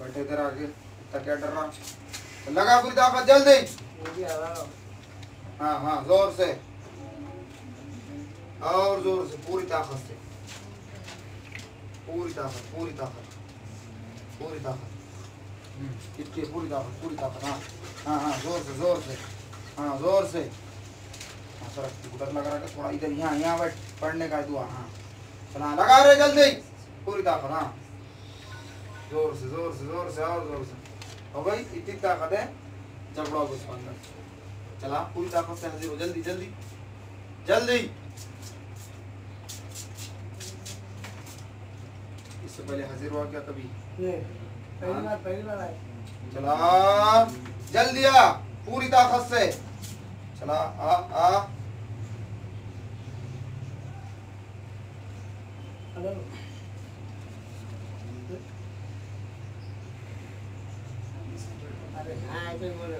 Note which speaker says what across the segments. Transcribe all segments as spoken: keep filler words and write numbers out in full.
Speaker 1: बैठे इधर आगे, इतना क्या डर रहा? लगा पूरी ताकत जल्दी। हाँ हाँ जोर से और जोर से, पूरी ताकत से, पूरी ताकत पूरी ताकत पूरी ताकत कितनी पूरी ताकत पूरी ताकत। हाँ हाँ हाँ जोर से जोर से, हाँ जोर से। हाँ सर उधर लगा रहा थोड़ा इधर, यहाँ यहाँ बैठ, पढ़ने का दुआ। हाँ चला लगा रहे जल्दी पूरी ताकत। हाँ जोर से जोर से जोर से और जोर से। हो गई इतनी ताकत है, जबड़ो उसको अंदर। चला पूरी ताकत से हाजिर हो, जल्दी जल्दी जल्दी। इससे पहले हाजिर हुआ क्या कभी?
Speaker 2: पहली बार पहली बार आए।
Speaker 1: चला जल्दी आ पूरी ताकत से। चला आ आ
Speaker 2: अरे हाँ ऐसे बोलो।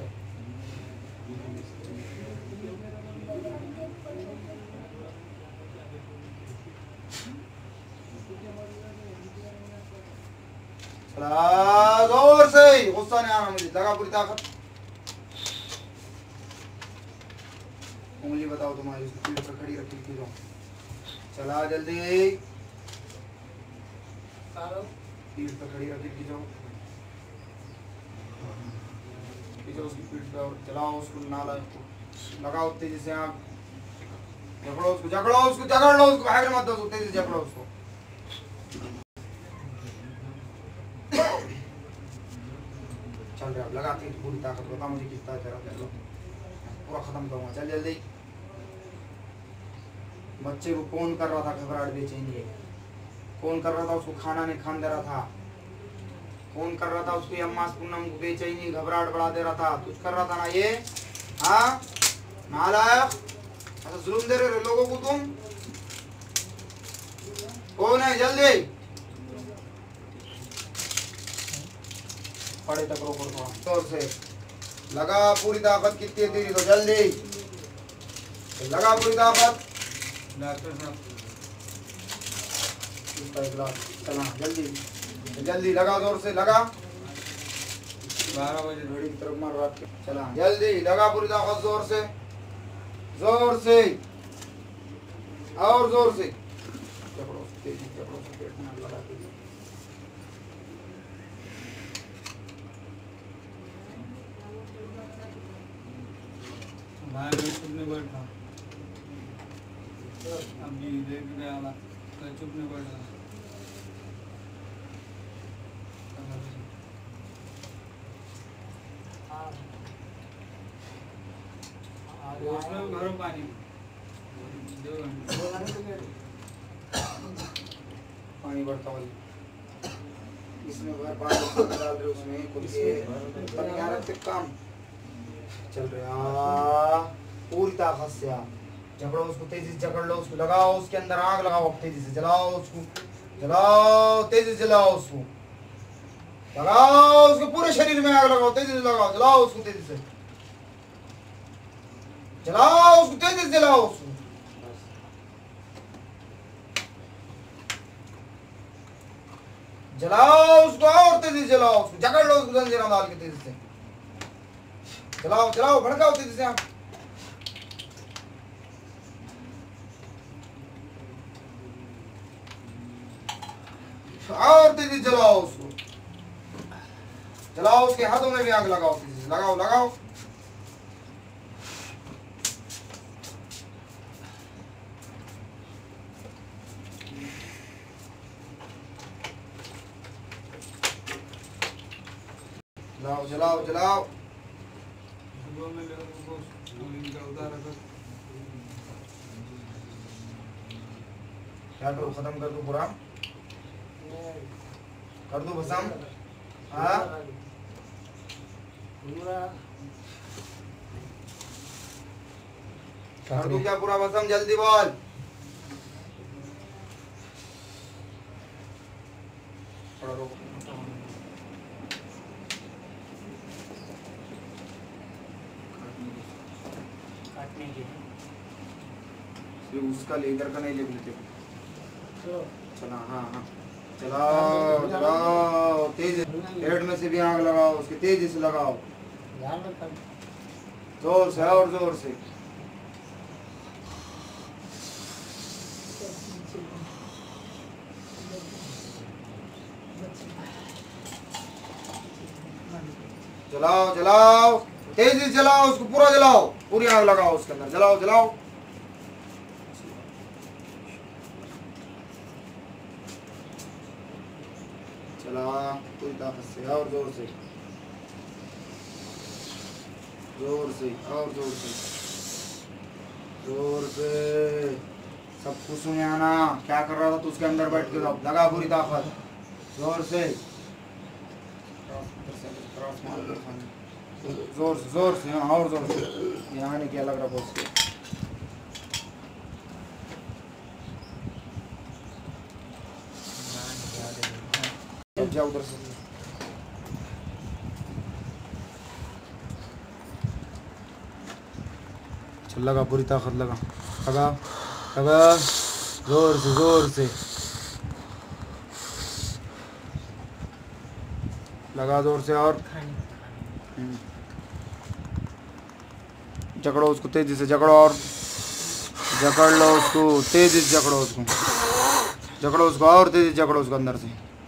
Speaker 1: चला जोर से, गुस्सा नहीं आना मुझे, लगा पूरी ताकत। उंगली बताओ तुम्हारी, उसकी पीठ पर खड़ी रखी थी। चला जल्दी, पीठ पर खड़ी रखी थी। जाओ उसकी पीठ पे और चलाओ उसको, नाला लगाओ तेजी से। आप जकड़ो उसको, जकड़ो उसको, जकड़ लो उसको, भाग मत दो, तेजी से जकड़ो उसको। चल रहा लगाती पूरी ताकत, बता मुझे कितना तेरा चलो पूरा खत्म करूंगा। चल जल्दी। बच्चे को कौन कर रहा था घबराहट बेचैनी? कौन कर रहा था उसको खाना नहीं खान दे रहा था? कौन कर रहा था उसको अम्मा पूनम को बेचैनी घबराहट बढ़ा दे रहा था? कुछ कर रहा था ना ये? हाँ नालायक, ऐसा जुल्म दे रहे लोगों को तुम। कौन है? जल्दी पड़े तक रोको थोड़ा जोर से। लगा पूरी ताकत, कितनी तेरी तो जल्दी लगा पूरी ताकत। डॉक्टर साहब चला जल्दी जल्दी लगा, जोर से लगा। बारह बजे घड़ी की तरफ मार रात के। चला जल्दी लगा पूरी ताकत, जोर से जोर से और जोर से। जकड़ो तेजी, जकड़ो पेट में लगा के।
Speaker 3: भाई मैं चुप नहीं बैठा, अभी देख गया वाला तो चुप नहीं बैठा। उसमें भरो पानी दो घंटे
Speaker 1: पानी बढ़ता हुआ इसमें भर पानी डाल रहे, उसमें कुछ यहाँ रखते काम चल रहा। पूरी ताकत से आप जकड़ो उसको, तेजी से जकड़ लो उसको, लगाओ उसके अंदर आग लगाओ, तेजी से जलाओ उसको, जलाओ तेजी से जलाओ उसको, लगाओ उसके पूरे शरीर में आग लगाओ, तेजी से लगाओ, जलाओ उसको तेजी से, जलाओ उसको तेजी से जलाओ उसको। जलाओ उसको और तेजी से जलाओ उसको, जकड़ लो उसको जंजीरों डाल के तेजी से जलाओ, जलाओ भड़काओ तेजी से आप। और तेजी जलाओ उसको, जलाओ उसके हाथों में भी आग लगाओ, तेजी से लगाओ लगाओ। जलाओ जलाओ जलाओ। क्या करूं, खत्म कर दूं पूरा, कर दूं भस्म? हाँ कर दूं क्या पूरा भस्म? जल्दी बोल। थोड़ा रोको,
Speaker 2: काटने के
Speaker 1: उसका लेकर का नहीं ले लेते। चला हाँ हाँ चलाओ चलाओ तेज, पेट में से भी आग लगाओ उसके, तेजी से लगाओ,
Speaker 2: ध्यान रखना।
Speaker 1: जोर से और जोर से। जलाओ जलाओ तेजी से जलाओ उसको, पूरा जलाओ, पूरी आग लगाओ उसके अंदर, जलाओ जलाओ। चला पूरी ताकत से और जोर से, जोर से और जोर से, जोर से। सब कुछ में आना, क्या कर रहा था तू उसके अंदर बैठ के, लगा पूरी ताकत, जोर से, जोर से जोर से, हाँ और जोर से। यहाँ नहीं किया लग रहा बहुत से। अब जा उधर से, चल लगा पूरी ताकत, लगा लगा लगा, जोर से जोर से लगा, जोर से और जकड़ो उसको, तेजी से जकड़ो और जकड़ लो उसको, तेजी से जकड़ो उसको, जकड़ो उसको और तेजी से जकड़ो उसको, अंदर से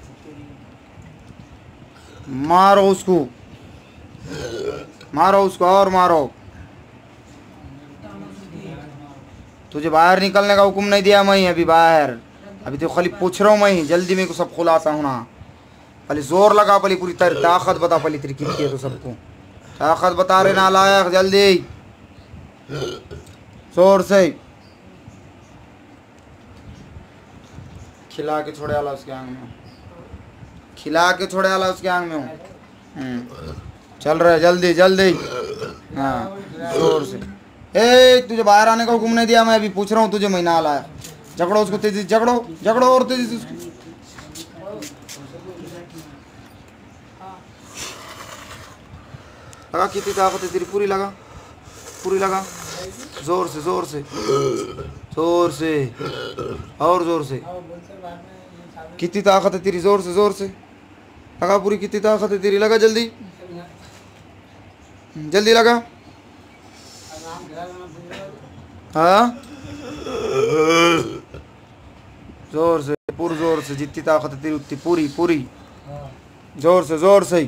Speaker 1: मारो उसको, मारो उसको और मारो। तुझे बाहर निकलने का हुक्म नहीं दिया मैं अभी, बाहर अभी तो खाली पूछ रहा हूँ मैं, जल्दी मेरे को सब खुलासा होना। पहले जोर लगा, पहले पूरी तरह ताकत बता, पहले तेरी कितनी है तो सबको ताकत बता रहे ना लायक, जल्दी जोर से खिला के छोड़े आला उसके आंग में, खिला के छोड़े आला उसके आंग में हूँ। चल रहे जल्दी जल्दी, हाँ जोर से। ए तुझे बाहर आने का हुक्म नहीं दिया मैं अभी, पूछ रहा हूँ तुझे, मैं ना लाया। जकड़ो उसको तेजी से, जकड़ो जकड़ो और तेजी से उसको, लगा कितनी ताकत है तेरी, पूरी लगा, पूरी लगा, जोर से जोर से जोर से और जोर से। कितनी ताकत है तेरी, जोर से जोर से लगा पूरी, कितनी ताकत है तेरी, लगा जल्दी जल्दी लगा, हाँ जोर से, पूरी जोर से, जितनी ताकत है तेरी उतनी पूरी पूरी, जोर से जोर से।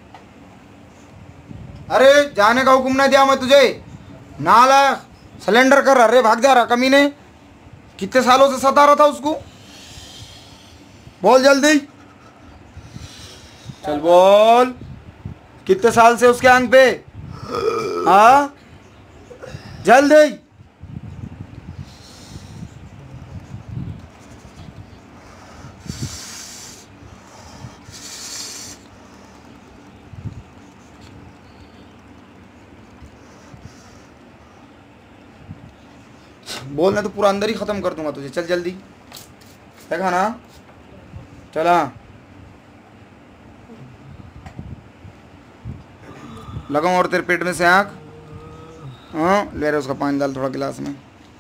Speaker 1: अरे जाने का हुक्म नहीं दिया मैं तुझे, नाला सिलेंडर कर, अरे भाग जा रहा कमीने, कितने सालों से सता रहा था उसको, बोल जल्दी, चल बोल, कितने साल से उसके आंख पे, हाँ जल्दी। बोलना तो पूरा अंदर ही खत्म कर दूंगा तुझे, चल जल्दी, देखा ना, चला लगाऊं और तेरे पेट में से आँख, हाँ ले रहे उसका पानी डाल थोड़ा गिलास में,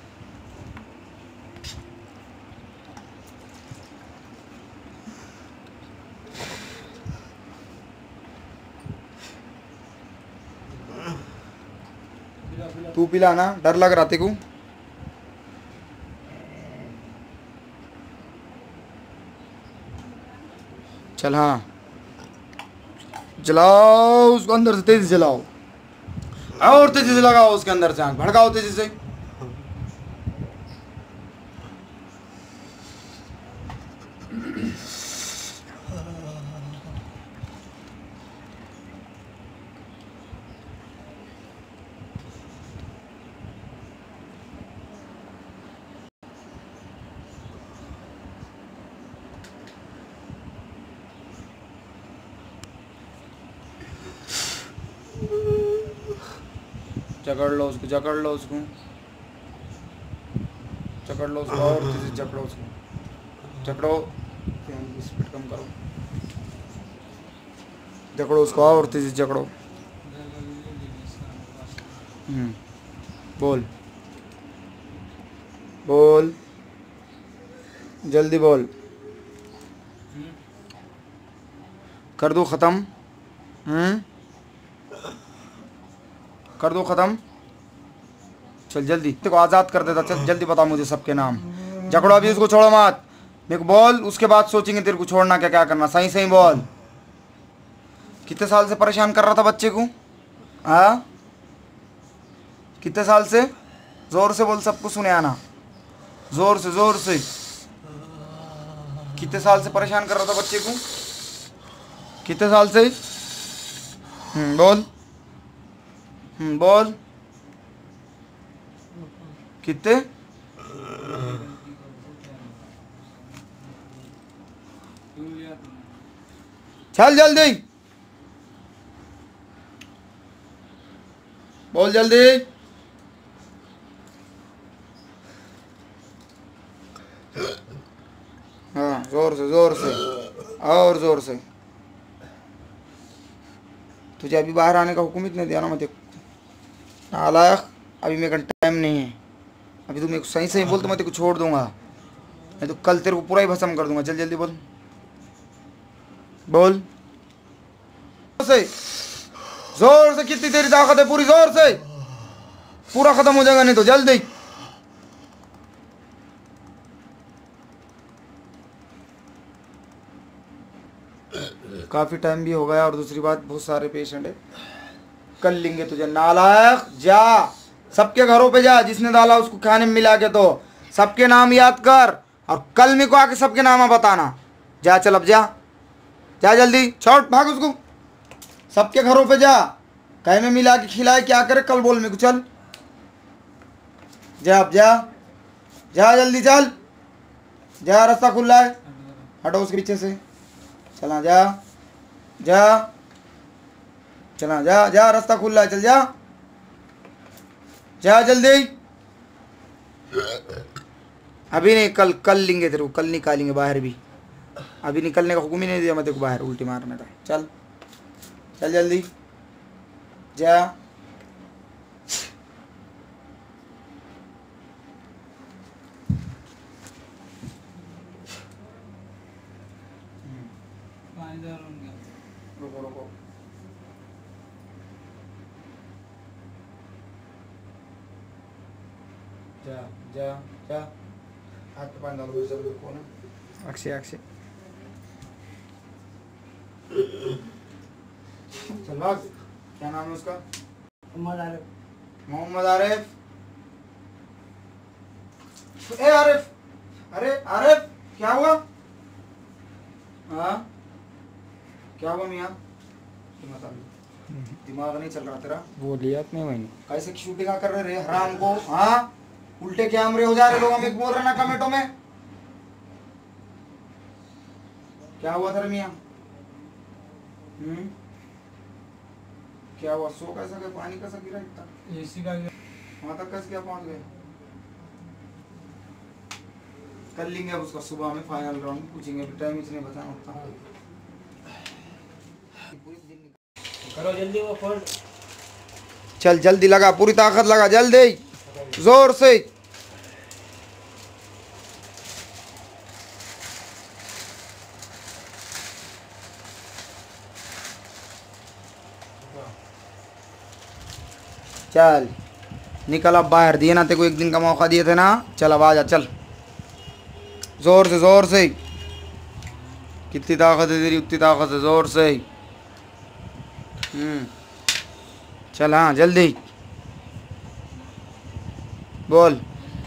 Speaker 1: तू पिला ना, डर लग रहा तेको, चल हाँ जलाओ उसको अंदर से, तेजी से जलाओ और तेजी से लगाओ उसके अंदर से, आँख भड़काओ तेजी से, जकड़ लो उसको, जकड़ लो उसको, जकड़ लो उसको और तेजी से जकड़ो उसको, जकड़ो, स्पीड कम करो, जकड़ो उसको और तेजी से जकड़ो, हम्म बोल बोल जल्दी बोल, कर दो ख़त्म। हम्म कर दो ख़त्म। चल जल्दी, तेरे को आज़ाद कर देता। चल जल्दी बता मुझे सबके नाम। जकड़ो अभी, उसको छोड़ो मत। मेरे को बोल, उसके बाद सोचेंगे तेरे को छोड़ना क्या क्या करना। सही सही बोल। कितने साल से परेशान कर रहा था बच्चे को? हाँ, कितने साल से? ज़ोर से बोल, सबको सुने आना। ज़ोर से ज़ोर से। कितने साल से परेशान कर रहा था बच्चे को? कितने साल से? हम्म बोल। हम्म बोल कितने? चल जल्दी बोल, जल्दी। हाँ, जोर से जोर से और जोर से। तुझे अभी बाहर आने का हुक्म इतने दिया ना, मैं नालायक। अभी मेरे का टाइम नहीं है। अभी तू मेरे को सही सही बोल तो मैं तेरे को छोड़ दूंगा, नहीं तो कल तेरे को पूरा ही भस्म कर दूंगा। चल जल्दी बोल, बोल से, जोर से। कितनी तेरी ताकत है? पूरी जोर से। पूरा खत्म हो जाएगा नहीं तो। जल्दी। काफी टाइम भी हो गया, और दूसरी बात बहुत सारे पेशेंट है, कल लेंगे तुझे। नालायक, जा सबके घरों पे जा, जिसने डाला उसको खाने में मिला के, तो सबके नाम याद कर और कल मेरे को आके सबके नाम बताना। जा चल, अब जा जा जल्दी, छोड़ भाग उसको। सबके घरों पे जा, कहीं में मिला के खिलाए क्या करे कल बोल मेरे को। चल जा, अब जा जा जल्दी चल। जा, रास्ता खुला है, हटो उसके पीछे से। चला जा जा चला जा जा, रास्ता खुला है, चल जा जा जल्दी। अभी नहीं, कल कल लेंगे तेरे को, कल निकालेंगे बाहर भी। अभी निकलने का हुक्म ही नहीं दिया मैं तेरे को बाहर उल्टी मारने का। चल चल जल्दी जा। रुको रुको, जा जा जा, हाथ पे पानी डालो जल्दी को ना। अक्षय अक्षय चल भाग। क्या नाम है उसका?
Speaker 2: मोहम्मद आरिफ।
Speaker 1: मोहम्मद आरिफ। ए आरिफ, अरे आरिफ क्या हुआ? हाँ क्या हुआ मियाँ? दिमाग नहीं चल रहा तेरा?
Speaker 4: वो लिया नहीं मैंने।
Speaker 1: कैसे शूटिंग कर रहे रे हराम को? हाँ, उल्टे कैमरे हो जा रहे लोग, हमें बोल रहे ना कमेंटों में। क्या हुआ था मियाँ? हम्म क्या हुआ? सो कैसा गया? पानी कैसा गिरा इतना?
Speaker 3: एसी का
Speaker 1: वहां तक कैसे क्या पहुंच गए? कर लेंगे अब उसका सुबह में फाइनल राउंड, पूछेंगे टाइम इसने बचा होता।
Speaker 2: करो जल्दी वो फोल्ड।
Speaker 1: चल जल्दी लगा, पूरी ताकत लगा, जल्दी जोर से। चल निकल अब बाहर, दिए ना तेरे को एक दिन का मौका दिए थे ना। चल अब आजा, चल जोर से जोर से। कितनी ताकत है तेरी, उतनी ताकत है, जोर से। हम्म चल, हाँ जल्दी बोल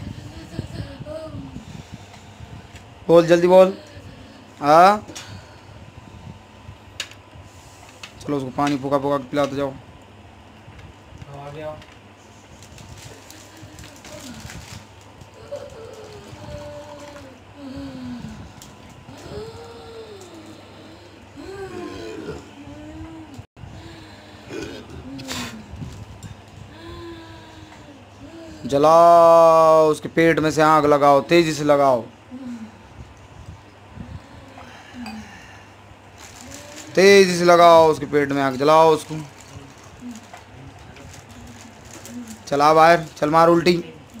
Speaker 1: बोल, जल्दी बोल। हाँ चलो उसको पानी फूका फूका पिलाते जाओ।
Speaker 3: आ गया।
Speaker 1: जलाओ उसके पेट में से, आग लगाओ, तेजी से लगाओ, तेजी से लगाओ उसके पेट में आग, जलाओ उसको। चला बाहर, चल मार उल्टी,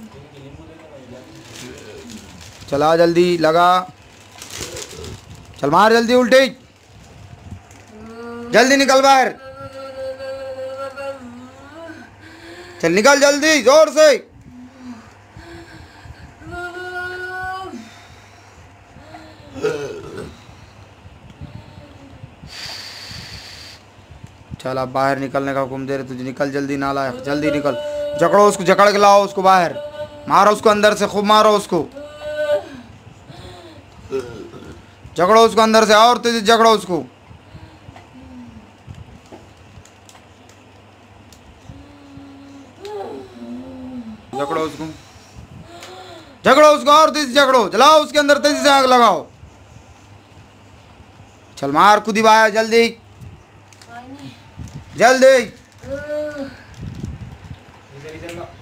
Speaker 1: चला जल्दी लगा, चल मार जल्दी उल्टी। जल्दी निकल बाहर, चल निकल जल्दी जोर से। चल अब बाहर निकलने का हुक्म दे रहे तुझे, निकल जल्दी नालायक, जल्दी निकल। जकड़ो उसको, जकड़ के लाओ उसको बाहर, मारो उसको अंदर से, खूब मारो उसको, जकड़ो उसको अंदर से, और तेजी जकड़ो उसको। जकड़ो उसको, झगड़ो उसको, और तेजी झगड़ो, जलाओ उसके अंदर, तेजी से आग लगाओ। चल मार खुदी बाहर, जल्दी जल्दी।
Speaker 3: इधर इधर ला।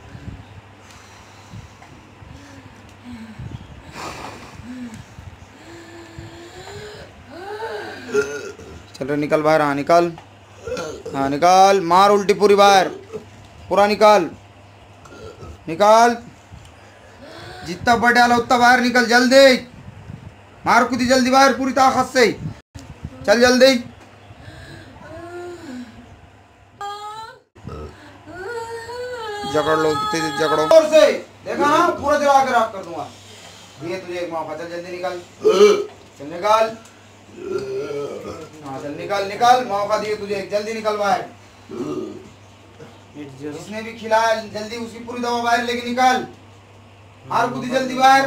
Speaker 1: चल रहे निकल बाहर, हाँ निकल, हाँ निकाल, मार उल्टी पूरी बाहर, पूरा निकाल निकाल, जितना बढ़ डाला उतना बाहर निकल, जल्दी मार खुदी, जल्दी बाहर पूरी ताकत से, चल जल्दी। जकड़ लो, तेज जकड़ो और से, देखा ना पूरा जला के राख कर दूंगा। ये तुझे एक मौका, चल जल्दी निकल, चल निकाल, हाँ चल निकल निकल, मौका दिए तुझे, जल्दी निकल बाहर। जिसने भी खिलाया जल्दी उसकी पूरी दवा बाहर लेके निकाल, मार खुदी जल्दी बाहर,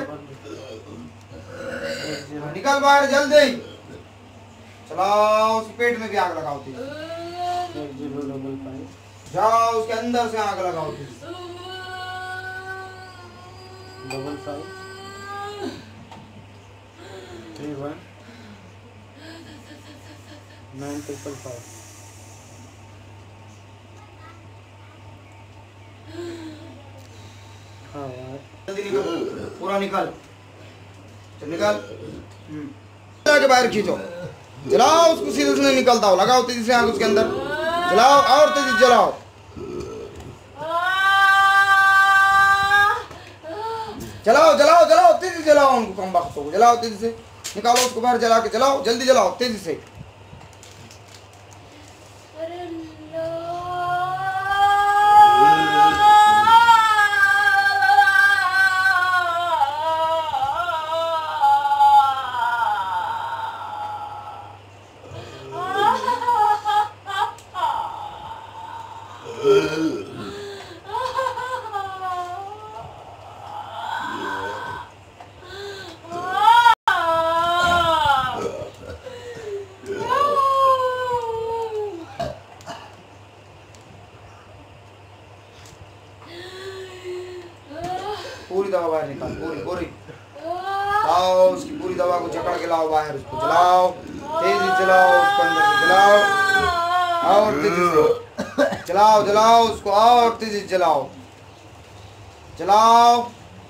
Speaker 1: निकल बाहर जल्दी। चलाओ उसके पेट में भी आग लगाओ, जाओ उसके अंदर से आग लगाओ,
Speaker 2: double five three one nine triple five. हाँ यार
Speaker 1: जल्दी निकल, पूरा निकल, चल निकल, जाके बाहर खींचो, जलाओ उसको, सीधे से निकलता हो, लगाओ तेजी से आग उसके अंदर, जलाओ और तेजी जलाओ, जलाओ जलाओ जलाओ तेजी से जलाओ उनको, कम वक्त हो, जलाओ तेजी से, निकालो उसको बाहर, जला के जलाओ, जल्दी जलाओ तेजी से। पूरी दवा बाहर निकाल, पूरी पूरी लाओ उसकी पूरी दवा को जकड़ के लाओ बाहर, उसको जलाओ, तेजी जलाओ उसको अंदर से, जलाओ और तेजी से जलाओ, जलाओ उसको और तेजी जलाओ, जलाओ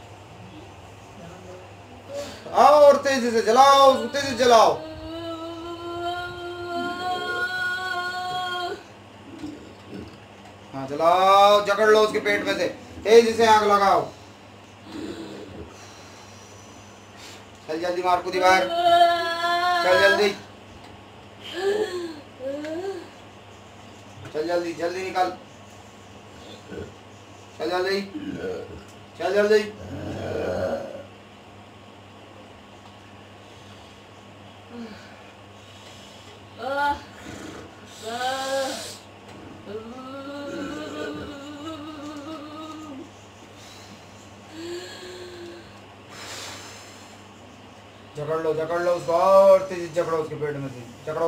Speaker 1: और तेजी से जलाओ उसको, तेजी जलाओ, हाँ जलाओ, जकड़ लो उसके पेट में से, तेजी से आग लगाओ, चल जल्दी मार खुदी बाहर, चल जल्दी, चल जल्दी जल्दी निकल, चल जल्दी चल जल्दी, जकड़ लो जकड़ लो उसको और तेजी जकड़ो उसके पेट में से, जकड़ो।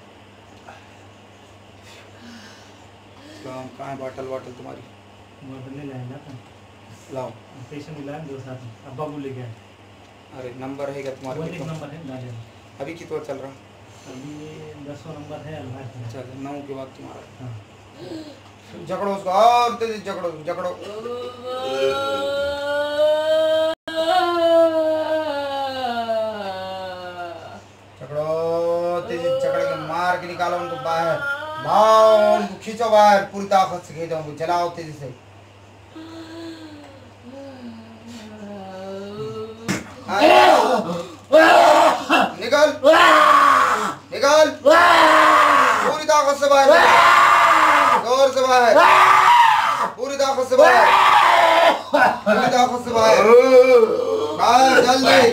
Speaker 1: कहाँ है बॉटल वाटल तुम्हारी?
Speaker 2: बोतल ले जाएगा था,
Speaker 1: लाओ,
Speaker 2: पैसे मिला दो साथ में, अब बाबू ले गया।
Speaker 1: अरे नंबर है क्या तुम्हारे?
Speaker 2: वो एक नंबर है गाड़ी में।
Speaker 1: अभी कितना चल रहा?
Speaker 2: अभी दसवां नंबर है अलमारी में।
Speaker 1: चल नौ के बाद तुम्हारा।
Speaker 2: हाँ
Speaker 1: जकड़ो उसको और तेजी जकड़ो जकड़ो, जकड़ो तेजी जकड़ के मार के निकालो उनको बाहर, भाओ उनको खींचो बाहर, पूरी ताकत से खींचो उनको, जलाओ तेजी से, निकल निकल ताकत से बाहर, जोर से बाहर, पूरी ताकत से बाहर, पूरी ताकत से बाहर, बाहर जल्दी।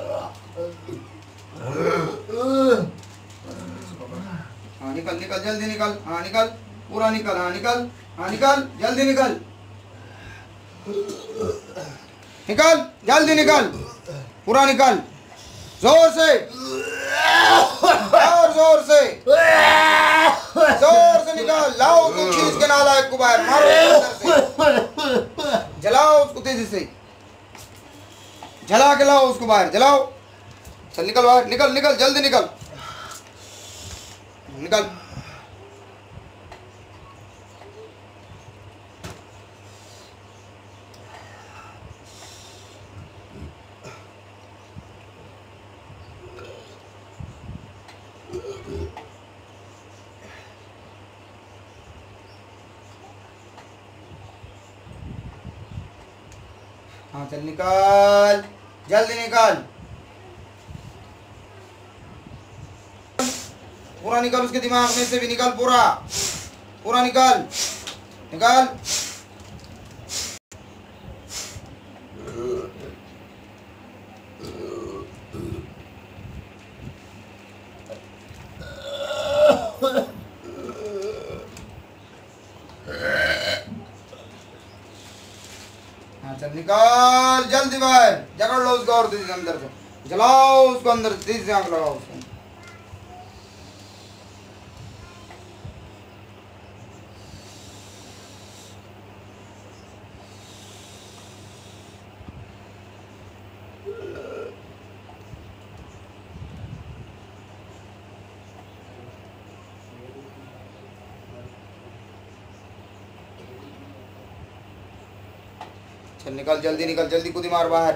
Speaker 1: हाँ निकल निकल जल्दी निकल, हाँ निकल पूरा निकल, हाँ निकल, हाँ निकल जल्दी निकल, निकल जल्दी निकल, पूरा निकल, जोर से और जोर से, जोर से निकाल, लाओ उसको खींच के नालायक को बाहर मारो अंदर से, जलाओ उसको तेजी से, जला के लाओ उसको बाहर, जलाओ। चल निकल बाहर, निकल निकल जल्दी निकल, निकल। हाँ चल निकाल, जल्दी निकाल, पूरा निकाल, उसके दिमाग में से भी निकाल, पूरा पूरा निकाल, निकाल। हाँ चल निकाल जल्दी बाहर, जकड़ लो उसको और तेजी से अंदर से, जलाओ उसको अंदर, तेजी से आग लगाओ उसको। चल निकल जल्दी निकल, जल्दी कूदी मार बाहर।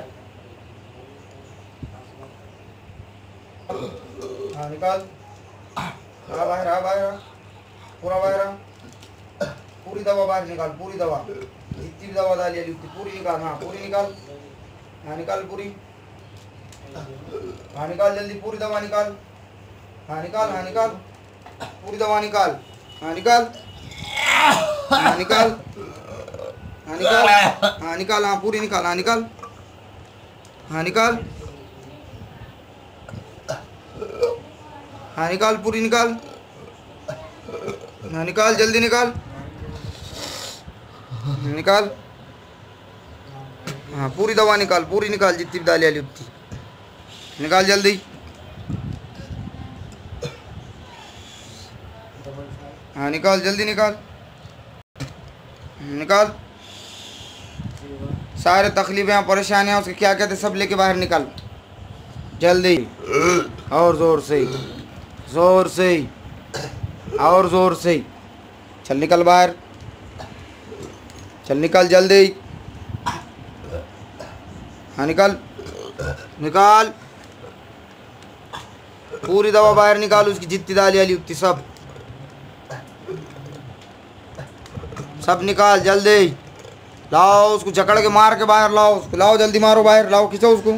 Speaker 1: हाँ निकाल, आ बाहर, आ बाहर, पूरा बाहर आ, पूरी दवा बाहर निकाल, पूरी दवा, जितनी भी दवा डाली है पूरी निकाल, हाँ पूरी निकाल, हाँ निकाल पूरी, हाँ निकाल जल्दी, पूरी दवा निकाल, हाँ निकाल, हाँ निकाल, पूरी दवा निकाल, हाँ निकाल, हाँ निकाल, हाँ निकाल, हाँ निकाल, हाँ पूरी निकाल, हाँ निकाल, हाँ निकाल, हाँ निकाल पूरी निकाल, हाँ निकाल जल्दी निकाल, निकाल, हाँ पूरी दवा निकाल, पूरी निकाल, जितनी भी डाली उतनी निकाल जल्दी, हाँ निकाल जल्दी निकाल, निकाल। सारे तकलीफें परेशानियाँ उसके क्या कहते सब लेके बाहर निकाल जल्दी, और ज़ोर से, ज़ोर से, और ज़ोर से, चल निकल बाहर, चल निकल जल्दी, हाँ निकल, निकाल पूरी दवा बाहर निकाल, उसकी जितनी दाली वाली उतनी सब सब निकाल जल्दी, लाओ उसको जकड़ के मार के बाहर लाओ उसको, लाओ जल्दी मारो बाहर, लाओ खींचो उसको।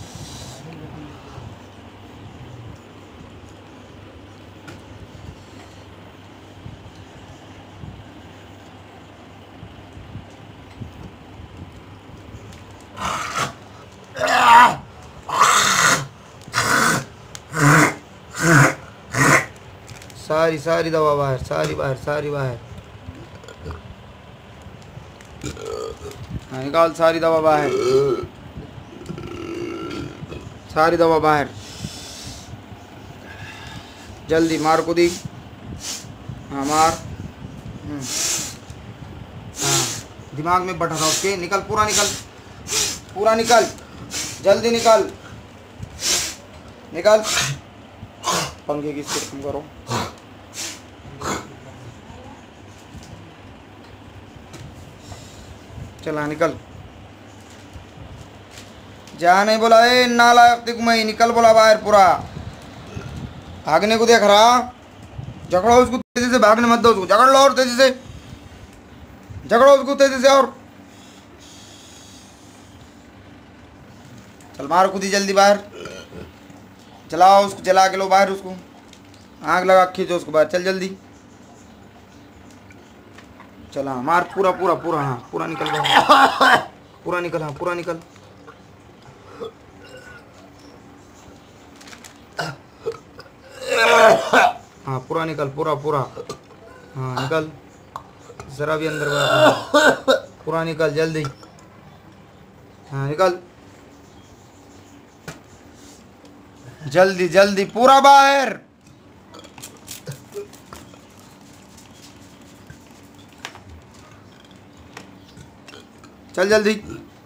Speaker 1: सारी सारी दवा बाहर, सारी बाहर, सारी बाहर, हाँ निकाल सारी दवा बाहर, सारी दवा बाहर, जल्दी मार को दी, हाँ मार, हाँ दिमाग में बैठा था उसके, निकल पूरा निकल, पूरा निकल जल्दी निकल, निकल, पंखे की सिर्फ करो, चला निकल, जा नहीं बोला, ए नालायक तिकमई, निकल बोला बाहर पूरा, भागने को देख रहा, झगड़ो उसको तेजी से, भागने मत दो उसको, झगड़ लो और तेजी से, झगड़ो उसको तेजी से, और चल मारो कूदी जल्दी बाहर, जलाओ उसको, जला के लो बाहर उसको, आग लगा खींचो उसको बाहर, चल जल्दी। चल हाँ मार पूरा पूरा पूरा हाँ पूरा निकल गया पूरा निकल हाँ पूरा निकल हाँ पूरा निकल पूरा पूरा हाँ निकल जरा भी अंदर बाहर पूरा निकल जल्दी हाँ निकल जल्दी जल्दी पूरा बाहर चल जल्दी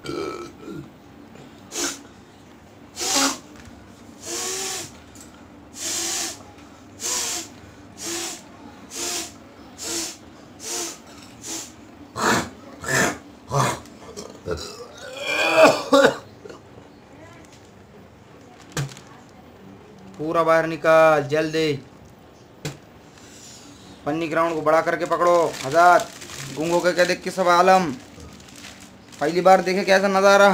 Speaker 1: पूरा बाहर निकाल जल्दी पन्नी ग्राउंड को बड़ा करके पकड़ो आजाद गूंगों के क्या देख के सब आलम पहली बार देखे कैसा नजारा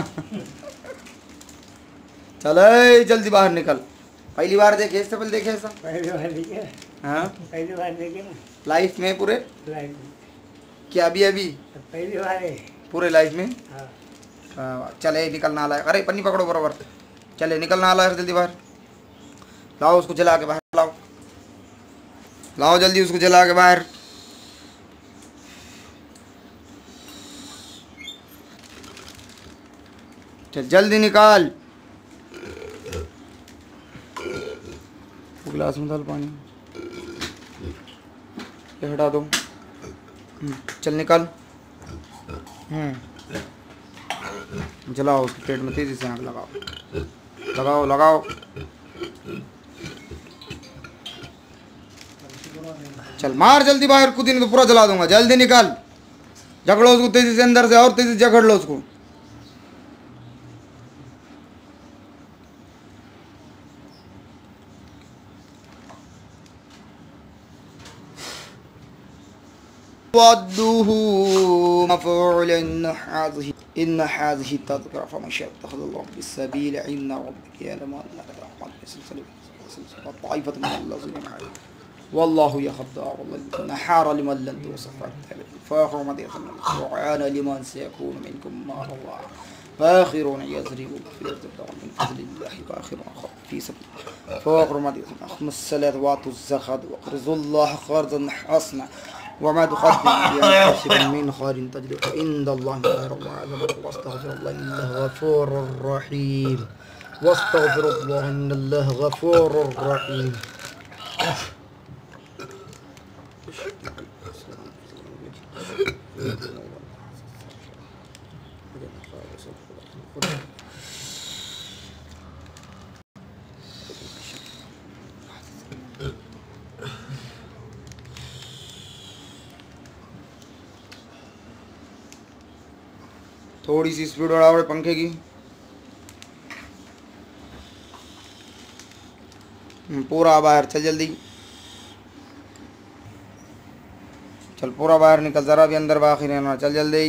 Speaker 1: चले जल्दी बाहर निकल पहली बार देखे इससे पहले देखे ऐसा
Speaker 2: पहली बार देखे
Speaker 1: हाँ
Speaker 2: पहली बार देखे ना
Speaker 1: लाइफ में पूरे
Speaker 2: लाइफ
Speaker 1: क्या अभी अभी
Speaker 2: पहली बार है
Speaker 1: पूरे लाइफ में
Speaker 2: हाँ
Speaker 1: हाँ, चले निकल ना लाए अरे पन्नी पकड़ो बराबर चले निकल ना लाए जल्दी बाहर लाओ उसको जला के बाहर लाओ लाओ जल्दी उसको जला के बाहर चल जल्दी निकाल गिलास में डाल पानी ये हटा दो चल निकल हम्म जलाओ उसके पेट में तेजी से आग लगाओ लगाओ लगाओ चल मार जल्दी बाहर कुछ दिन तो पूरा जला दूंगा जल्दी निकाल झगड़ो उसको तेजी से अंदर से और तेजी से झगड़ लो उसको وَدُّهُ مَفْعُولٌ إِنَّ هَذِهِ إِنَّ هَذِهِ تَذْكِرَةٌ فَمَنْ شَاءَ اتَّخَذَ إِلَى السَّبِيلِ إِنَّ رَبَّكَ يَعْلَمُ أَنَّكَ تَعْمَلُ طَائِفَةٌ مِنَ الَّذِينَ مَعَكَ وَاللَّهُ يَخْدَعُ النَّحَارَ لِمَن لَّم يُوصِفْ فَآخَرُ مَضِيَةً وَعَانَ لِمَن سَيَكُونُ مِنكُم مَّا اللَّهُ فآخرون يضربون في الأرض ابتغاء من فضل الله وآخرون في سبيل فآخر مضية أقم الصلاة وآتوا الزكاة وأقرضوا الله قرضا حسنا وما تقدموا لأنفسكم من خير تجدوه عند الله خير وأعظم واستغفر الله إن الله غفور رحيم واستغفر الله إن الله غفور رحيم थोड़ी सी स्पीड बढ़ाओ पंखे की पूरा बाहर चल जल्दी चल पूरा बाहर निकल जरा भी अंदर बाकी रहना चल जल्दी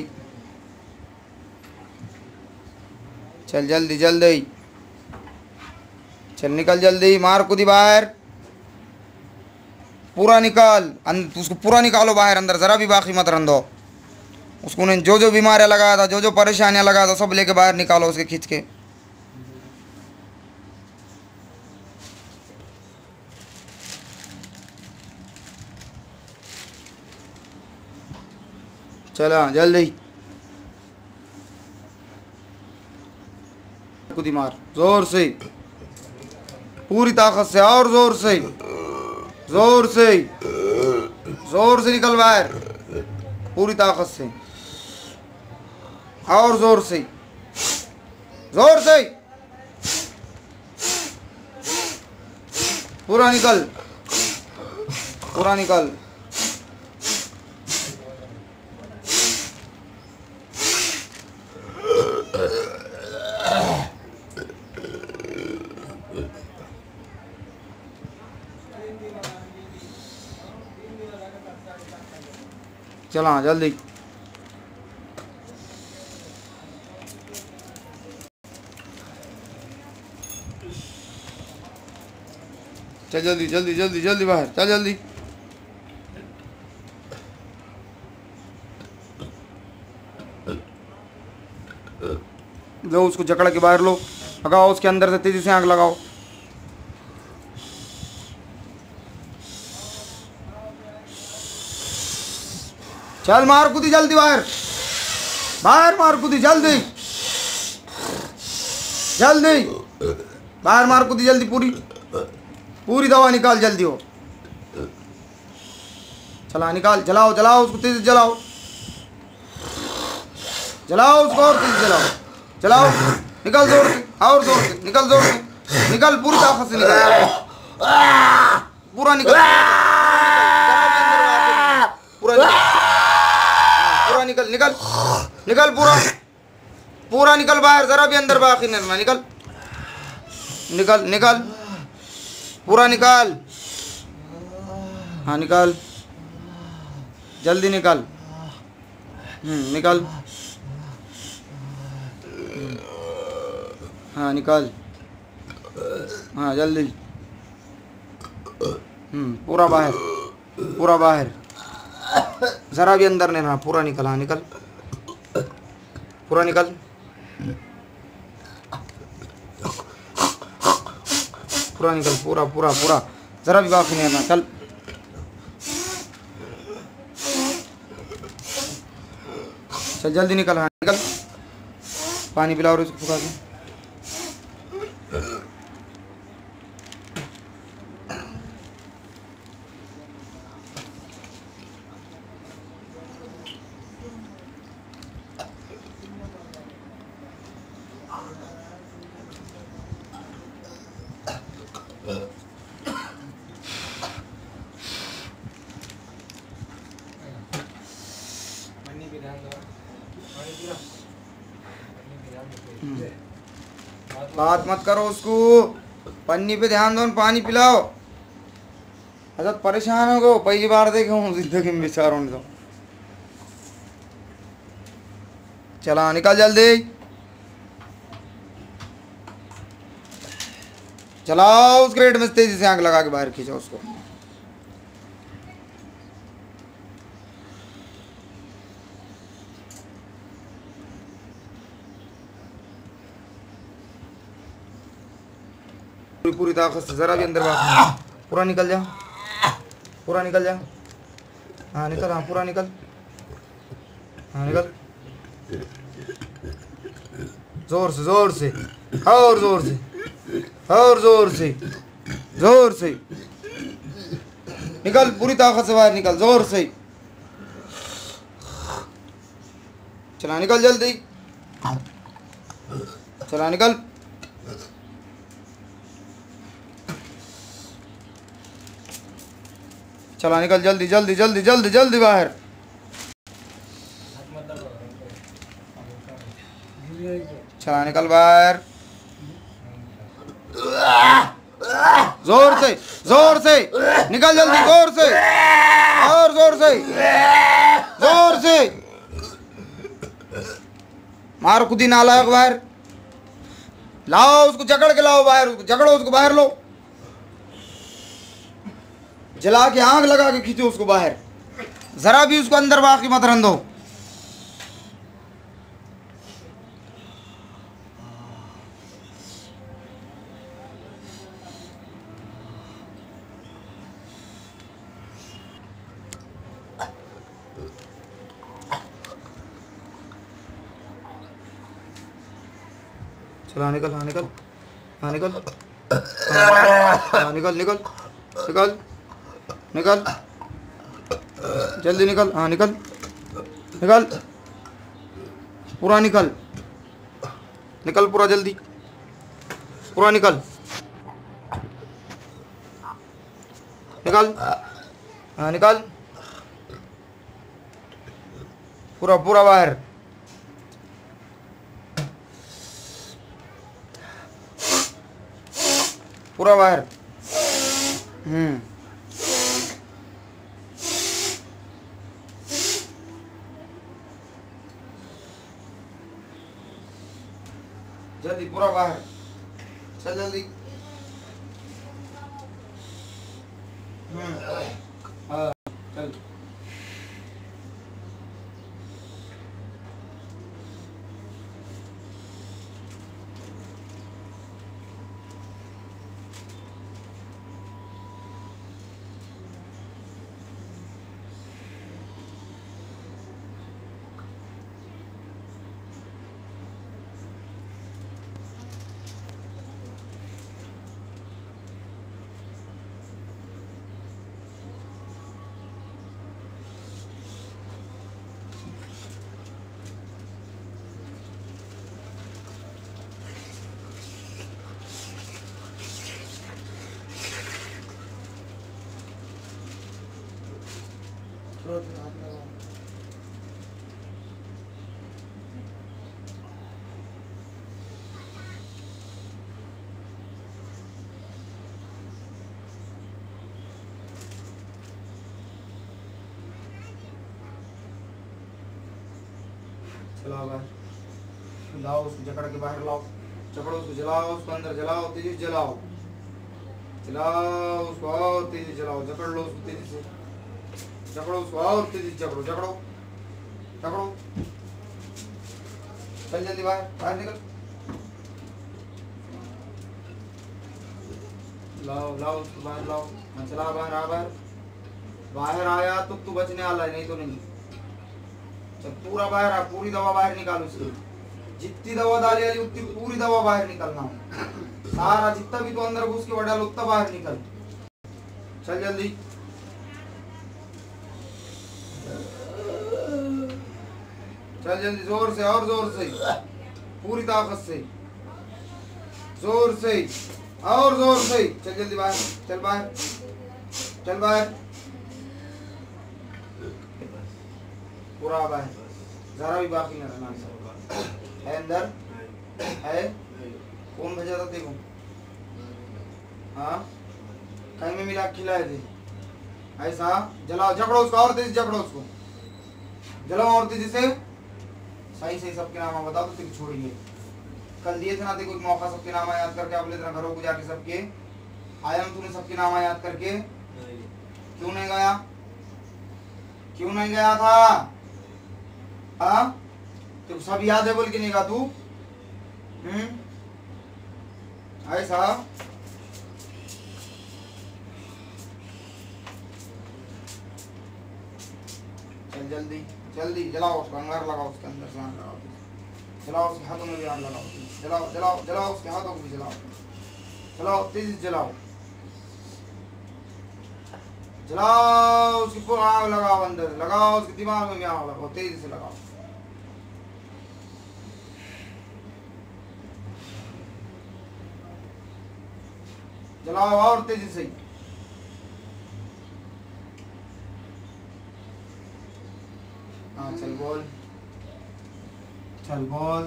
Speaker 1: चल जल्दी जल्दी चल निकल जल्दी मार कूदी बाहर पूरा निकाल उसको पूरा निकालो बाहर अंदर जरा भी बाकी मत रन दो उसको ने जो जो बीमारियां लगाया था जो जो परेशानियां लगाया था सब लेके बाहर निकालो उसके खींच के चला जल्दी कूदी मार जोर से पूरी ताकत से और जोर से जोर से जोर से निकल बाहर पूरी ताकत से और जोर से जोर से पूरा निकल पूरा निकल चला जल्दी चल जल्दी जल्दी जल्दी जल्दी बाहर चल जल्दी लो उसको जकड़ के बाहर लो, लगाओ उसके अंदर से तेजी से आग लगाओ। चल मार कूदी जल्दी बाहर, बाहर मार कूदी जल्दी जल्दी, बाहर मार कूदी जल्दी, पूरी पूरी दवा निकाल जल्दी हो। चला निकाल, जलाओ जलाओ उसको तेजी से जलाओ, जलाओ उसको और तेजी से जलाओ, जलाओ, निकल जोर से और जोर से, निकल जोर से, निकल पूरी ताकत से निकल, पूरा निकल, पूरा निकल, पूरा निकल, निकल निकल पूरा पूरा निकल बाहर, जरा भी अंदर बाकी नहीं रहना, निकल निकल निकल पूरा निकाल, हाँ निकाल जल्दी निकाल, हम्म निकाल, हाँ निकाल, हाँ जल्दी, हम्म पूरा बाहर, पूरा बाहर, जरा भी अंदर नहीं रहा, पूरा निकल, हाँ निकल, पूरा निकल, पूरा निकल, पूरा पूरा पूरा, जरा भी बाकी नहीं रहना, चल चल जल्दी निकल, हाँ निकल, पानी पिलाओ और इसको फुका के।
Speaker 3: मन्नी पे ध्यान दो, पानी पिला, मन्नी पे ध्यान दो,
Speaker 1: बात मत करो उसको, पन्नी पे ध्यान दो, पानी पिलाओ। हजरत परेशान हो गो, पहली बार देखे हूँ जिंदगी में बेचारों ने तो। चला निकल जल्दी, चलाओ उस क्रेट में तेजी से आग लगा के बाहर खींचो उसको। पूरी पूरी ताकत से, जरा भी अंदर बात नहीं, पूरा निकल जा, पूरा निकल जा, हाँ निकल, हाँ पूरा निकल, हाँ निकल, जोर से जोर से और जोर से और जोर से जोर से निकल, पूरी ताकत से बाहर निकल, जोर से चला निकल जल्दी, चला निकल, चला निकल जल्दी जल्दी जल्दी जल्दी जल्दी बाहर, चला निकल बाहर, जोर से जोर से निकल जल्दी, जोर से और जोर से जोर से मार खुदी नालायक, बाहर लाओ उसको, जकड़ के लाओ बाहर, उसको जकड़ो, उसको बाहर लो, जला के आग लगा के खींचो उसको बाहर, जरा भी उसको अंदर बाकी मत रहने दो। चला निकल, हाँ निकल, हाँ निकल, हाँ निकल निकल निकल निकल जल्दी निकल, हाँ निकल निकल, पूरा निकल, निकल पूरा जल्दी, पूरा निकल निकल, हाँ निकल, पूरा पूरा बाहर, पूरा बाहर, हम्म जल्दी पूरा बाहर, चल जल्दी, हाँ चल, चलाओ बाहर, लाओ उसको जकड़ के बाहर लाओ, जकड़ो उसको, जलाओ उसको, अंदर जलाओ, तेजी से जलाओ, जलाओ उसको और तेजी से जलाओ, जकड़ लो उसको तेजी से, जकड़ो उसको और तेजी से जकड़ो, जकड़ो जकड़ो, चल जल्दी बाहर, बाहर निकल, लाओ लाओ उसको बाहर लाओ, हाँ चला बाहर, आ बाहर, बाहर आया तो तू बचने वाला है, नहीं तो नहीं। चल पूरा बाहर आ, पूरी दवा बाहर निकाल उसकी, जितनी दवा डाली वाली उतनी पूरी दवा बाहर निकलना, सारा जितना भी तो अंदर घुस के बड़ा उतना बाहर निकल, चल जल्दी, चल जल्दी, जोर से और जोर से, पूरी ताकत से, जोर से और जोर से, चल जल्दी बाहर, चल बाहर, चल बाहर, पूरा बाहर, जरा भी बाकी न रहना है, अंदर है, कौन भेजा था देखो, हाँ कहीं में मिला खिलाए थे, ऐसा जलाओ, जकड़ो उसको और तेजी, जकड़ो उसको, जलाओ और तेजी से, सही सही सबके नाम बताओ तो तेरे छोड़िए, कल दिए थे ना देखो मौका, सबके नाम याद करके आप ले तेरा घरों को जाके सबके आया, तूने सबके नाम याद करके क्यों नहीं गया, क्यों नहीं गया था, हाँ तो सब याद है बोल के नहीं गा तू, हम्म ऐसा, चल जल्दी जल्दी जलाओ उसको, अंगार लगाओ उसके अंदर से, आग लगाओ, जलाओ उसके हाथों में भी आग लगाओ, जलाओ जलाओ जलाओ उसके हाथों को भी जलाओ, जलाओ तेजी से जलाओ, जलाओ उसकी पूरी आग लगाओ, अंदर लगाओ उसके दिमाग में भी आग लगाओ, तेजी से लगाओ, जलाओ और तेजी से, हाँ चल बोल, चल बोल,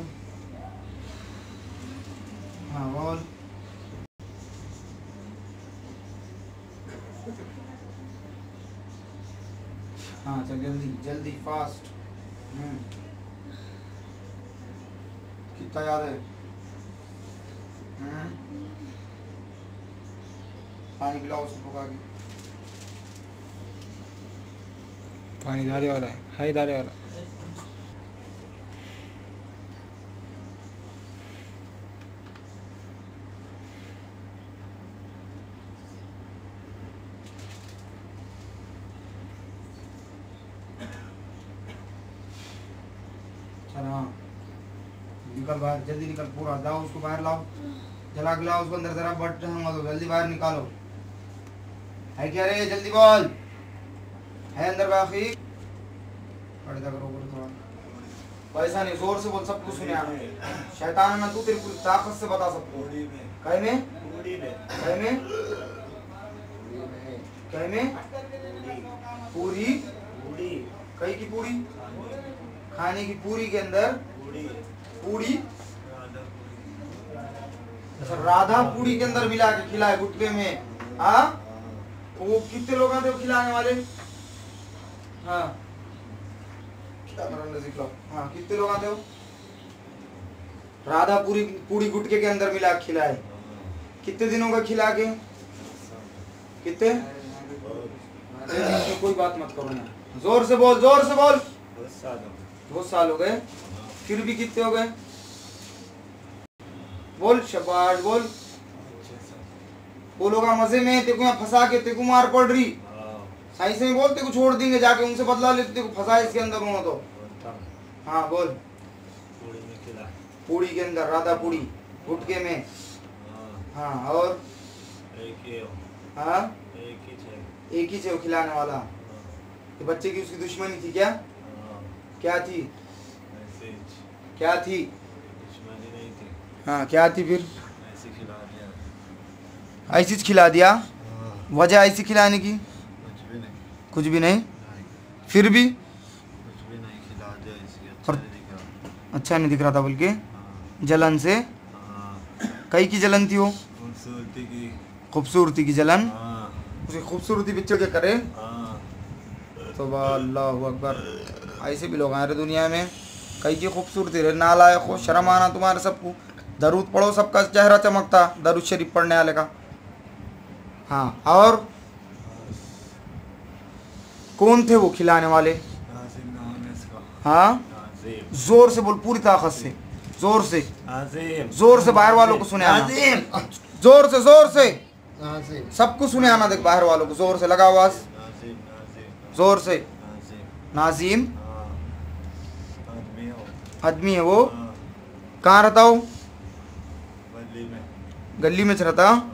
Speaker 1: हाँ बोल, हाँ चल जल्दी जल्दी फास्ट, हम्म कितना याद है, हम्म पानी पिलाओ उसको पका के,
Speaker 3: पानी धारे वाला है, हाई धारे वाला,
Speaker 1: चल हाँ निकल बाहर, जल्दी निकल, पूरा जाओ उसको बाहर लाओ, जला के लाओ उसको अंदर, जरा बट दो, जल्दी बाहर निकालो, है क्या रे, जल्दी बोल, है अंदर बाकी, पर्दा करो थोड़ा, वैसा नहीं जोर से बोल, सब कुछ सुने आना, शैतान ना तू, तेरी पूरी ताकत से बता सबको, कहीं में कहीं में कहीं में पूरी, कहीं की पूरी, खाने की पूरी के अंदर पूरी, अच्छा राधा पूरी के अंदर मिला के खिलाए गुटके में, हाँ वो कितने लोग आते हो खिलाने वाले, हाँ क्या करना सीख लो, हाँ कितने लोग आते हो, राधा पूरी पूरी गुटके के अंदर मिला के खिलाए, कितने दिनों का खिला के, कितने, कोई बात मत करो ना, जोर से बोल, जोर से बोल, बहुत साल हो गए, फिर भी कितने हो गए, बोल शबाश बोल, बोलोगा मजे में, तेको यहाँ फंसा के तेको मार पड़ रही, सही से बोल, तेको छोड़ देंगे जाके, उनसे बदला ले, तेको फंसा इसके अंदर होना तो, हाँ बोल, पूड़ी के अंदर, राधा पूड़ी गुटके में, हाँ और हाँ एक ही थे खिलाने वाला, तो बच्चे की उसकी दुश्मनी थी क्या, क्या थी, क्या थी, हाँ क्या थी फिर, ऐसी खिला दिया, वजह ऐसी खिलाने की, कुछ भी नहीं, फिर भी
Speaker 4: कुछ भी नहीं खिला दिया इसलिए अच्छा
Speaker 1: और-
Speaker 4: नहीं दिख रहा।
Speaker 1: अच्छा नहीं दिख रहा था बोल के
Speaker 4: हाँ,
Speaker 1: जलन से
Speaker 4: हाँ,
Speaker 1: कई की जलन थी वो
Speaker 4: खूबसूरती की।
Speaker 1: खूबसूरती की जलन
Speaker 4: हाँ,
Speaker 1: उसे खूबसूरती पिक्चर के करे
Speaker 4: हाँ,
Speaker 1: तो अल्लाह अकबर ऐसे भी लोग आ रहे दुनिया में कई की खूबसूरती रहे नालायक हो शर्म आना तुम्हारे सबको दरूद पढ़ो सबका चेहरा चमकता दरूद शरीफ पढ़ने वाले का हाँ और कौन थे वो खिलाने वाले
Speaker 4: नाज़िम नाम है इसका।
Speaker 1: हाँ
Speaker 4: नाज़िम,
Speaker 1: जोर से बोल पूरी ताकत से जोर से
Speaker 4: नाज़िम,
Speaker 1: जोर से बाहर वालों को सुने आना
Speaker 4: नाज़िम,
Speaker 1: जोर से जोर से
Speaker 4: नाज़िम,
Speaker 1: सबको सुने आना देख बाहर वालों को जोर से लगा आवाज
Speaker 4: नाज़िम, नाज़िम,
Speaker 1: जोर से
Speaker 4: नाज़िम,
Speaker 1: नाजिम
Speaker 4: हाँ, आदमी हो।
Speaker 1: आदमी है वो
Speaker 4: हाँ,
Speaker 1: कहाँ रहता हो
Speaker 4: गली में।
Speaker 1: गली में रहता
Speaker 4: हाँ,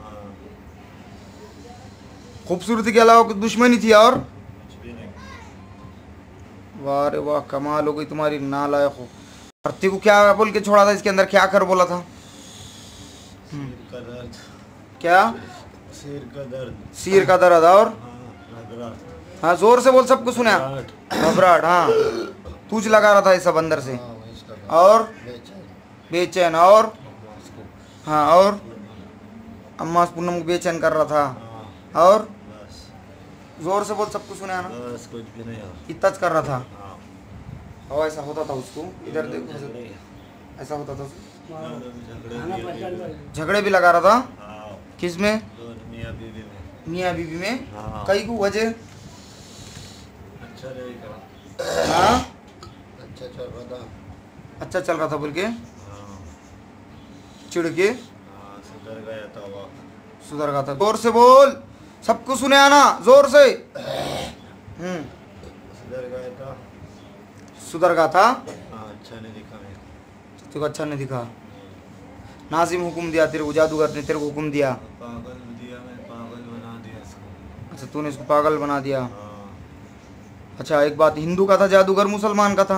Speaker 1: खूबसूरती के अलावा कुछ दुश्मनी थी और
Speaker 4: कुछ भी नहीं।
Speaker 1: वाह रे वाह कमाल हो गई तुम्हारी नालायक हो भर्ती को क्या बोल के छोड़ा था इसके अंदर क्या कर बोला था
Speaker 4: सिर का दर्द,
Speaker 1: क्या
Speaker 4: सिर का दर्द।
Speaker 1: सिर का दर्द और
Speaker 4: हाँ, घबराहट।
Speaker 1: हाँ जोर से बोल सबको सुना
Speaker 4: घबराहट।
Speaker 1: घबराहट हाँ तूच लगा रहा था ये सब अंदर से
Speaker 4: हाँ, वही इसका
Speaker 1: और
Speaker 4: बेचैन।
Speaker 1: बेचैन और
Speaker 4: अम्मा उसको।
Speaker 1: हाँ और अम्मा पूनम को बेचैन कर रहा था
Speaker 4: हाँ,
Speaker 1: और
Speaker 4: बस
Speaker 1: जोर से बोल सबको सुना ना
Speaker 4: बस कुछ भी नहीं और।
Speaker 1: इतना कर रहा था
Speaker 4: हाँ,
Speaker 1: और ऐसा होता था उसको इधर देखो
Speaker 4: झगड़े
Speaker 1: ऐसा होता था उसको।
Speaker 4: झगड़े
Speaker 2: खाना
Speaker 4: भी
Speaker 2: पसंद
Speaker 4: अभी-
Speaker 2: है।
Speaker 1: झगड़े भी लगा रहा था
Speaker 4: हाँ,
Speaker 1: किस में
Speaker 4: दोनों मियाँ बीवी में।
Speaker 1: मियाँ बीवी में
Speaker 4: हाँ।
Speaker 1: कई को वजह
Speaker 4: अच्छा नहीं करा।
Speaker 1: हाँ
Speaker 4: अच्छा चल रहा था।
Speaker 1: अच्छा चल रहा था बोल के
Speaker 4: हाँ,
Speaker 1: चिढ़ के
Speaker 4: हाँ, सुधर गया था वो।
Speaker 1: सुधर गया था जोर से बोल सबको सुने आना जोर से हम्म
Speaker 4: सुधर गया था।
Speaker 1: सुधर गया था
Speaker 4: हाँ, अच्छा नहीं दिखा मेरे।
Speaker 1: तेरे को अच्छा नहीं दिखा नाजिम हुक्म दिया तेरे को जादूगर ने तेरे को हुक्म दिया
Speaker 4: पागल दिया, मैं पागल बना दिया इसको।
Speaker 1: अच्छा तूने इसको पागल बना दिया
Speaker 4: हाँ,
Speaker 1: अच्छा एक बात हिंदू का था जादूगर मुसलमान का था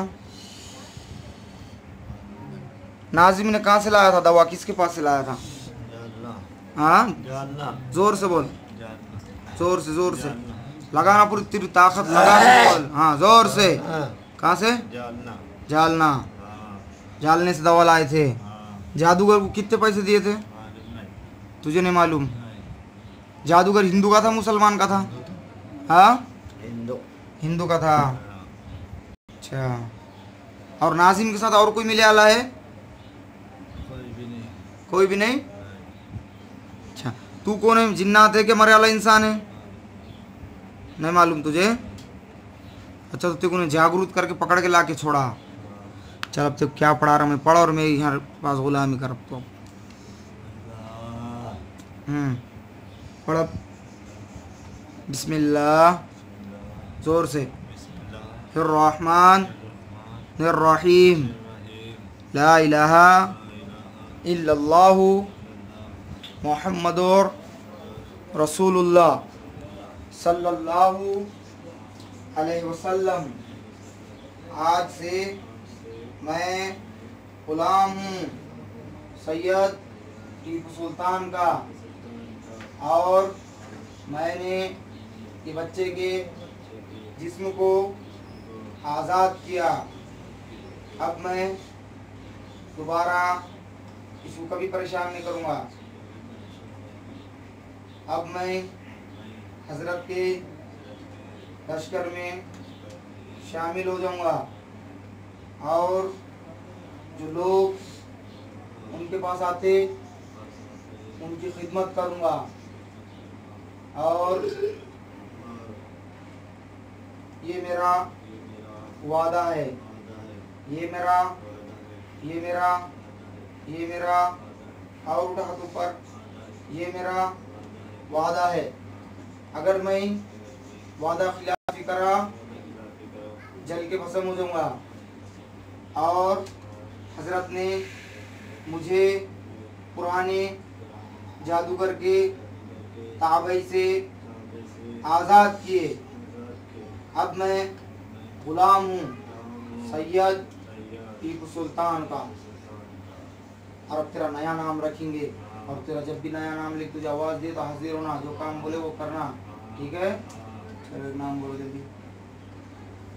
Speaker 1: नाजिम ने कहाँ से लाया था दवा किसके पास से लाया था
Speaker 4: जानना,
Speaker 1: हाँ
Speaker 4: जानना,
Speaker 1: जोर से बोल
Speaker 4: जानना,
Speaker 1: जोर से जोर से
Speaker 4: जानना,
Speaker 1: लगाना पूरी तेरी ताकत लगा के बोल हाँ जोर से
Speaker 4: हाँ,
Speaker 1: कहाँ से
Speaker 4: जानना।
Speaker 1: जालना
Speaker 4: हाँ,
Speaker 1: जालने से दवा लाए थे
Speaker 4: हाँ,
Speaker 1: जादूगर को कितने पैसे दिए थे
Speaker 4: मालूम नहीं।
Speaker 1: तुझे नहीं मालूम
Speaker 4: नहीं,
Speaker 1: जादूगर हिंदू का था मुसलमान का था हाँ
Speaker 4: हिंदू।
Speaker 1: हिंदू का था
Speaker 4: हाँ,
Speaker 1: अच्छा और नाजिम के साथ और कोई मिले वाला है
Speaker 4: कोई भी नहीं।
Speaker 1: कोई भी नहीं
Speaker 4: नहीं,
Speaker 1: अच्छा तू कौन है जिन्नात है कि मरे वाला इंसान है नहीं मालूम तुझे अच्छा तो तेको ने जागरूक करके पकड़ के ला के छोड़ा चल अब तेको क्या पढ़ा रहा मैं पढ़ और मैं यहाँ पास गुलामी कर तो
Speaker 4: अल्लाह,
Speaker 1: हम्म पढ़ अब। बिस्मिल्लाह जोर से
Speaker 4: बिस्मिल्लाह,
Speaker 1: रहमान
Speaker 4: रहमान,
Speaker 1: रहीम
Speaker 4: रहीम,
Speaker 1: ला इलाहा
Speaker 4: ला इलाहा
Speaker 1: इल्लल्लाहु
Speaker 4: इल्लल्लाह,
Speaker 1: मुहम्मदुर रसूलुल्लाह सल्लल्लाहु अलैहि वसल्लम आज से मैं गुलाम हूँ सैयद टीपू सुल्तान का और मैंने ये बच्चे के जिस्म को आज़ाद किया अब मैं दोबारा इसको कभी परेशान नहीं करूँगा अब मैं हजरत के लश्कर में शामिल हो जाऊंगा और जो लोग उनके पास आते उनकी खिदमत करूंगा और ये मेरा वादा है ये मेरा ये मेरा ये मेरा और उठा हाथ ऊपर ये मेरा वादा है अगर मैं वादा खिलाफी करा जल के भस्म हो जाऊंगा और हजरत ने मुझे पुराने जादूगर के ताबे से आज़ाद किए अब मैं गुलाम हूँ सैयद टीपू सुल्तान का और अब तेरा नया नाम रखेंगे और तेरा जब भी नया नाम लिख तुझे आवाज़ दे तो हाजिर होना जो काम बोले वो करना ठीक है चलो नाम बोलो जल्दी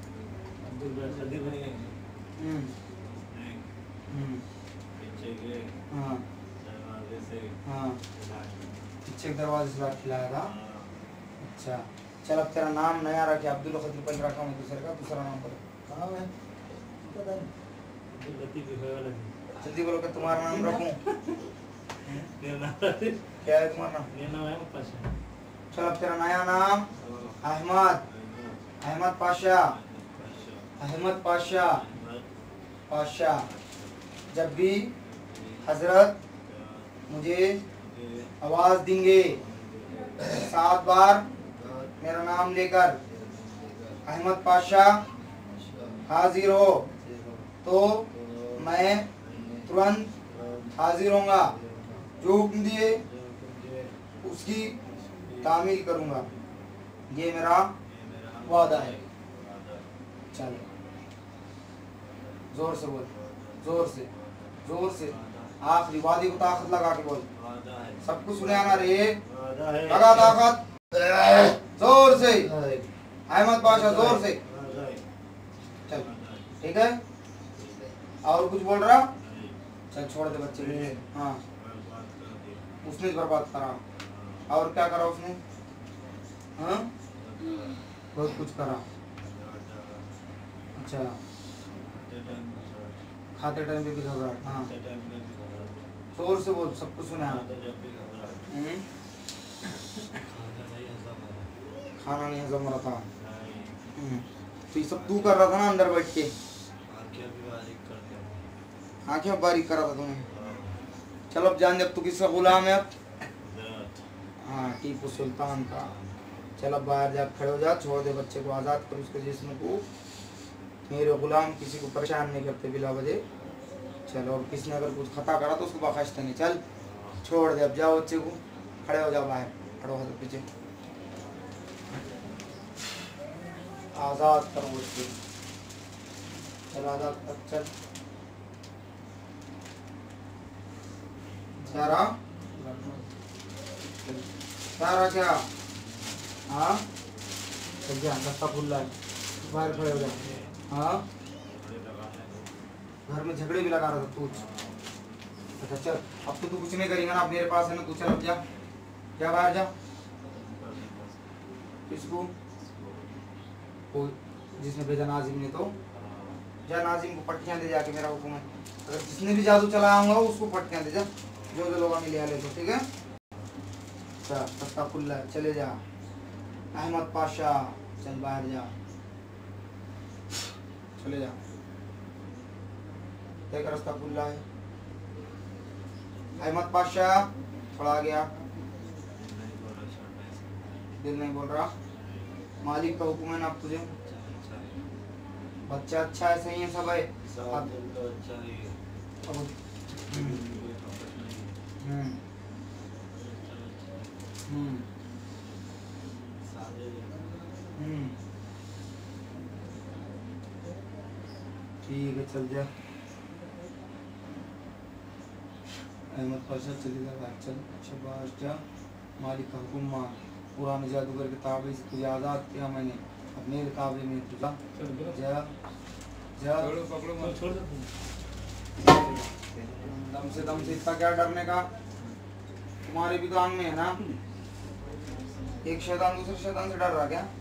Speaker 1: हम्म हम्म
Speaker 4: पीछे के
Speaker 1: हाँ
Speaker 4: दरवाजे से
Speaker 1: हाँ
Speaker 4: लाट।
Speaker 1: पीछे के दरवाजे से लाट खिलाया था।
Speaker 4: हाँ,
Speaker 1: अच्छा चल अब तेरा नाम नया रखे अब्दुल खदीर पहले रखा हूँ दूसरे का दूसरा नाम बोलो।
Speaker 2: हाँ मैं पता नहीं
Speaker 4: गति भी होने लगी।
Speaker 1: जल्दी बोलो कि तुम्हारा नाम रखूं।
Speaker 4: मेरा नाम है-
Speaker 1: क्या है तुम्हारा नाम?
Speaker 4: मेरा नाम है पाशा।
Speaker 1: चल अब तेरा नया नाम अहमद अहमद पाशा अहमद पाशा पाशा। जब भी हजरत मुझे आवाज देंगे सात बार मेरा नाम लेकर अहमद पाशा हाजिर हो तो मैं तुरंत हाजिर होऊंगा। जो हुक्म दिए उसकी तामील करूंगा। ये मेरा वादा है। चल जोर से बोल, जोर से जोर से आखिरी वादे को ताकत लगा के बोल। सब कुछ सुने आना रे, लगा ताकत जोर से। अहमद पाशा जोर से चल, ठीक है। और कुछ बोल रहा? चल छोड़ दे बच्चे को। हाँ उसने बर्बाद करा। और क्या करा उसने? हाँ बहुत कुछ करा। अच्छा खाते टाइम पे भी घबराहट। हाँ जोर से बोल, सब कुछ सुना। हम्म खाना नहीं हजम हो रहा था। हम्म, तो ये सब तू कर रहा था ना अंदर बैठ के? आंखें बारीक करा था तूने। चलो अब जान दे अब तू किसका गुलाम है अब? हाँ टीपू सुल्तान का। चल अब बाहर जा खड़े हो जा, छोड़ दे बच्चे को, आज़ाद कर उसके जिस्म को। मेरे गुलाम किसी को परेशान नहीं करते बिला वजह। चलो अब किसने अगर कुछ खता करा तो उसको बख्शते नहीं। चल छोड़ दे अब, जाओ बच्चे को, खड़े हो जाओ बाहर, खड़े हो जाओ पीछे, आज़ाद करो बच्चे। चल आज़ाद कर, चल सारा सारा क्या? हाँ चल जा, रास्ता खुला है, बाहर खड़े हो जा। हाँ घर में झगड़े भी लगा रहा था तू। अच्छा चल अब तो तू कुछ नहीं करेगा ना, अब मेरे पास है ना, तू चल अब जा, जा बाहर जा। किसको? वो जिसने भेजा नाजिम ने, तो जा नाजिम को पट्टियां दे जाके, मेरा हुक्म है। अगर जिसने भी जादू चलाया होगा उसको पट्टियां दे जा, जो जो लोग मिले ले तो, ठीक है। चल रास्ता खुला है, चले जा। अहमद पाशा चल बाहर जा, चले जा, देख रास्ता खुला है। अहमद पाशा थोड़ा आ गया, दिल नहीं बोल रहा। मालिक का हुक्म है ना अब तुझे। बच्चा अच्छा है, सही है, सब है। अब अब हम्म हम्म हम्म हम्म ठीक है चल जा। अहमद पाशा चले जा बाहर, चल शाबाश जा। मालिक का हुक्म मान। पुराने जादूगर के ताबे से तुझे आज़ाद किया मैंने, अब मेरे ताबे में तू जा जा जा।
Speaker 3: छोड़ दो।
Speaker 1: दम से दम से इतना क्या डरने का? तुम्हारे भी तो आंग में है ना। एक शैतान दूसरे शैतान से डर रहा क्या?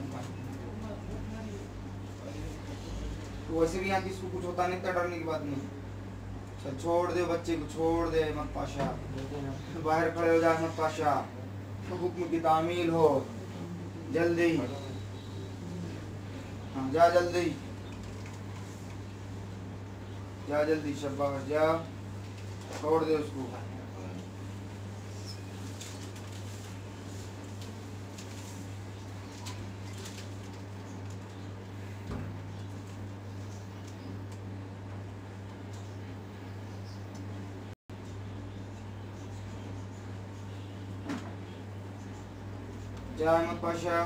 Speaker 1: तो वैसे भी यहाँ किसको कुछ होता नहीं, इतना डरने की बात नहीं। चल छोड़ दे बच्चे को, छोड़ दे। अहमद पाशा बाहर खड़े हो जा। अहमद पाशा तो हुक्म की तामील हो जल्दी। हाँ जा जल्दी, जा जल्दी, शाबाश जा, छोड़ दे उसको। जा अहमद पाशा,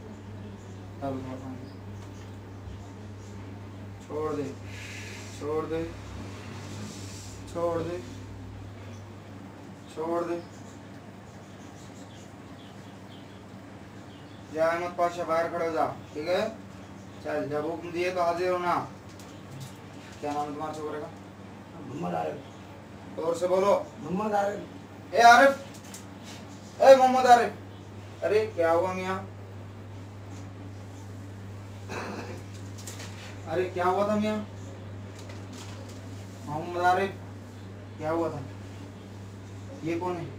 Speaker 1: छोड़ दे, छोड़ दे, छोड़ दे, छोड़ दे। जा अहमद पाशा बाहर खड़े हो जा, ठीक है। चल जब हुक्म दिए तो हाजिर होना। क्या नाम है तुम्हारे छोकरे का?
Speaker 2: मोहम्मद आरिफ।
Speaker 1: और से बोलो।
Speaker 2: मोहम्मद आरिफ।
Speaker 1: ए आरिफ, ए मोहम्मद आरिफ। अरे क्या हुआ मियाँ? अरे क्या हुआ था मियाँ? मोहम्मद आरिफ, क्या हुआ था? ये कौन है?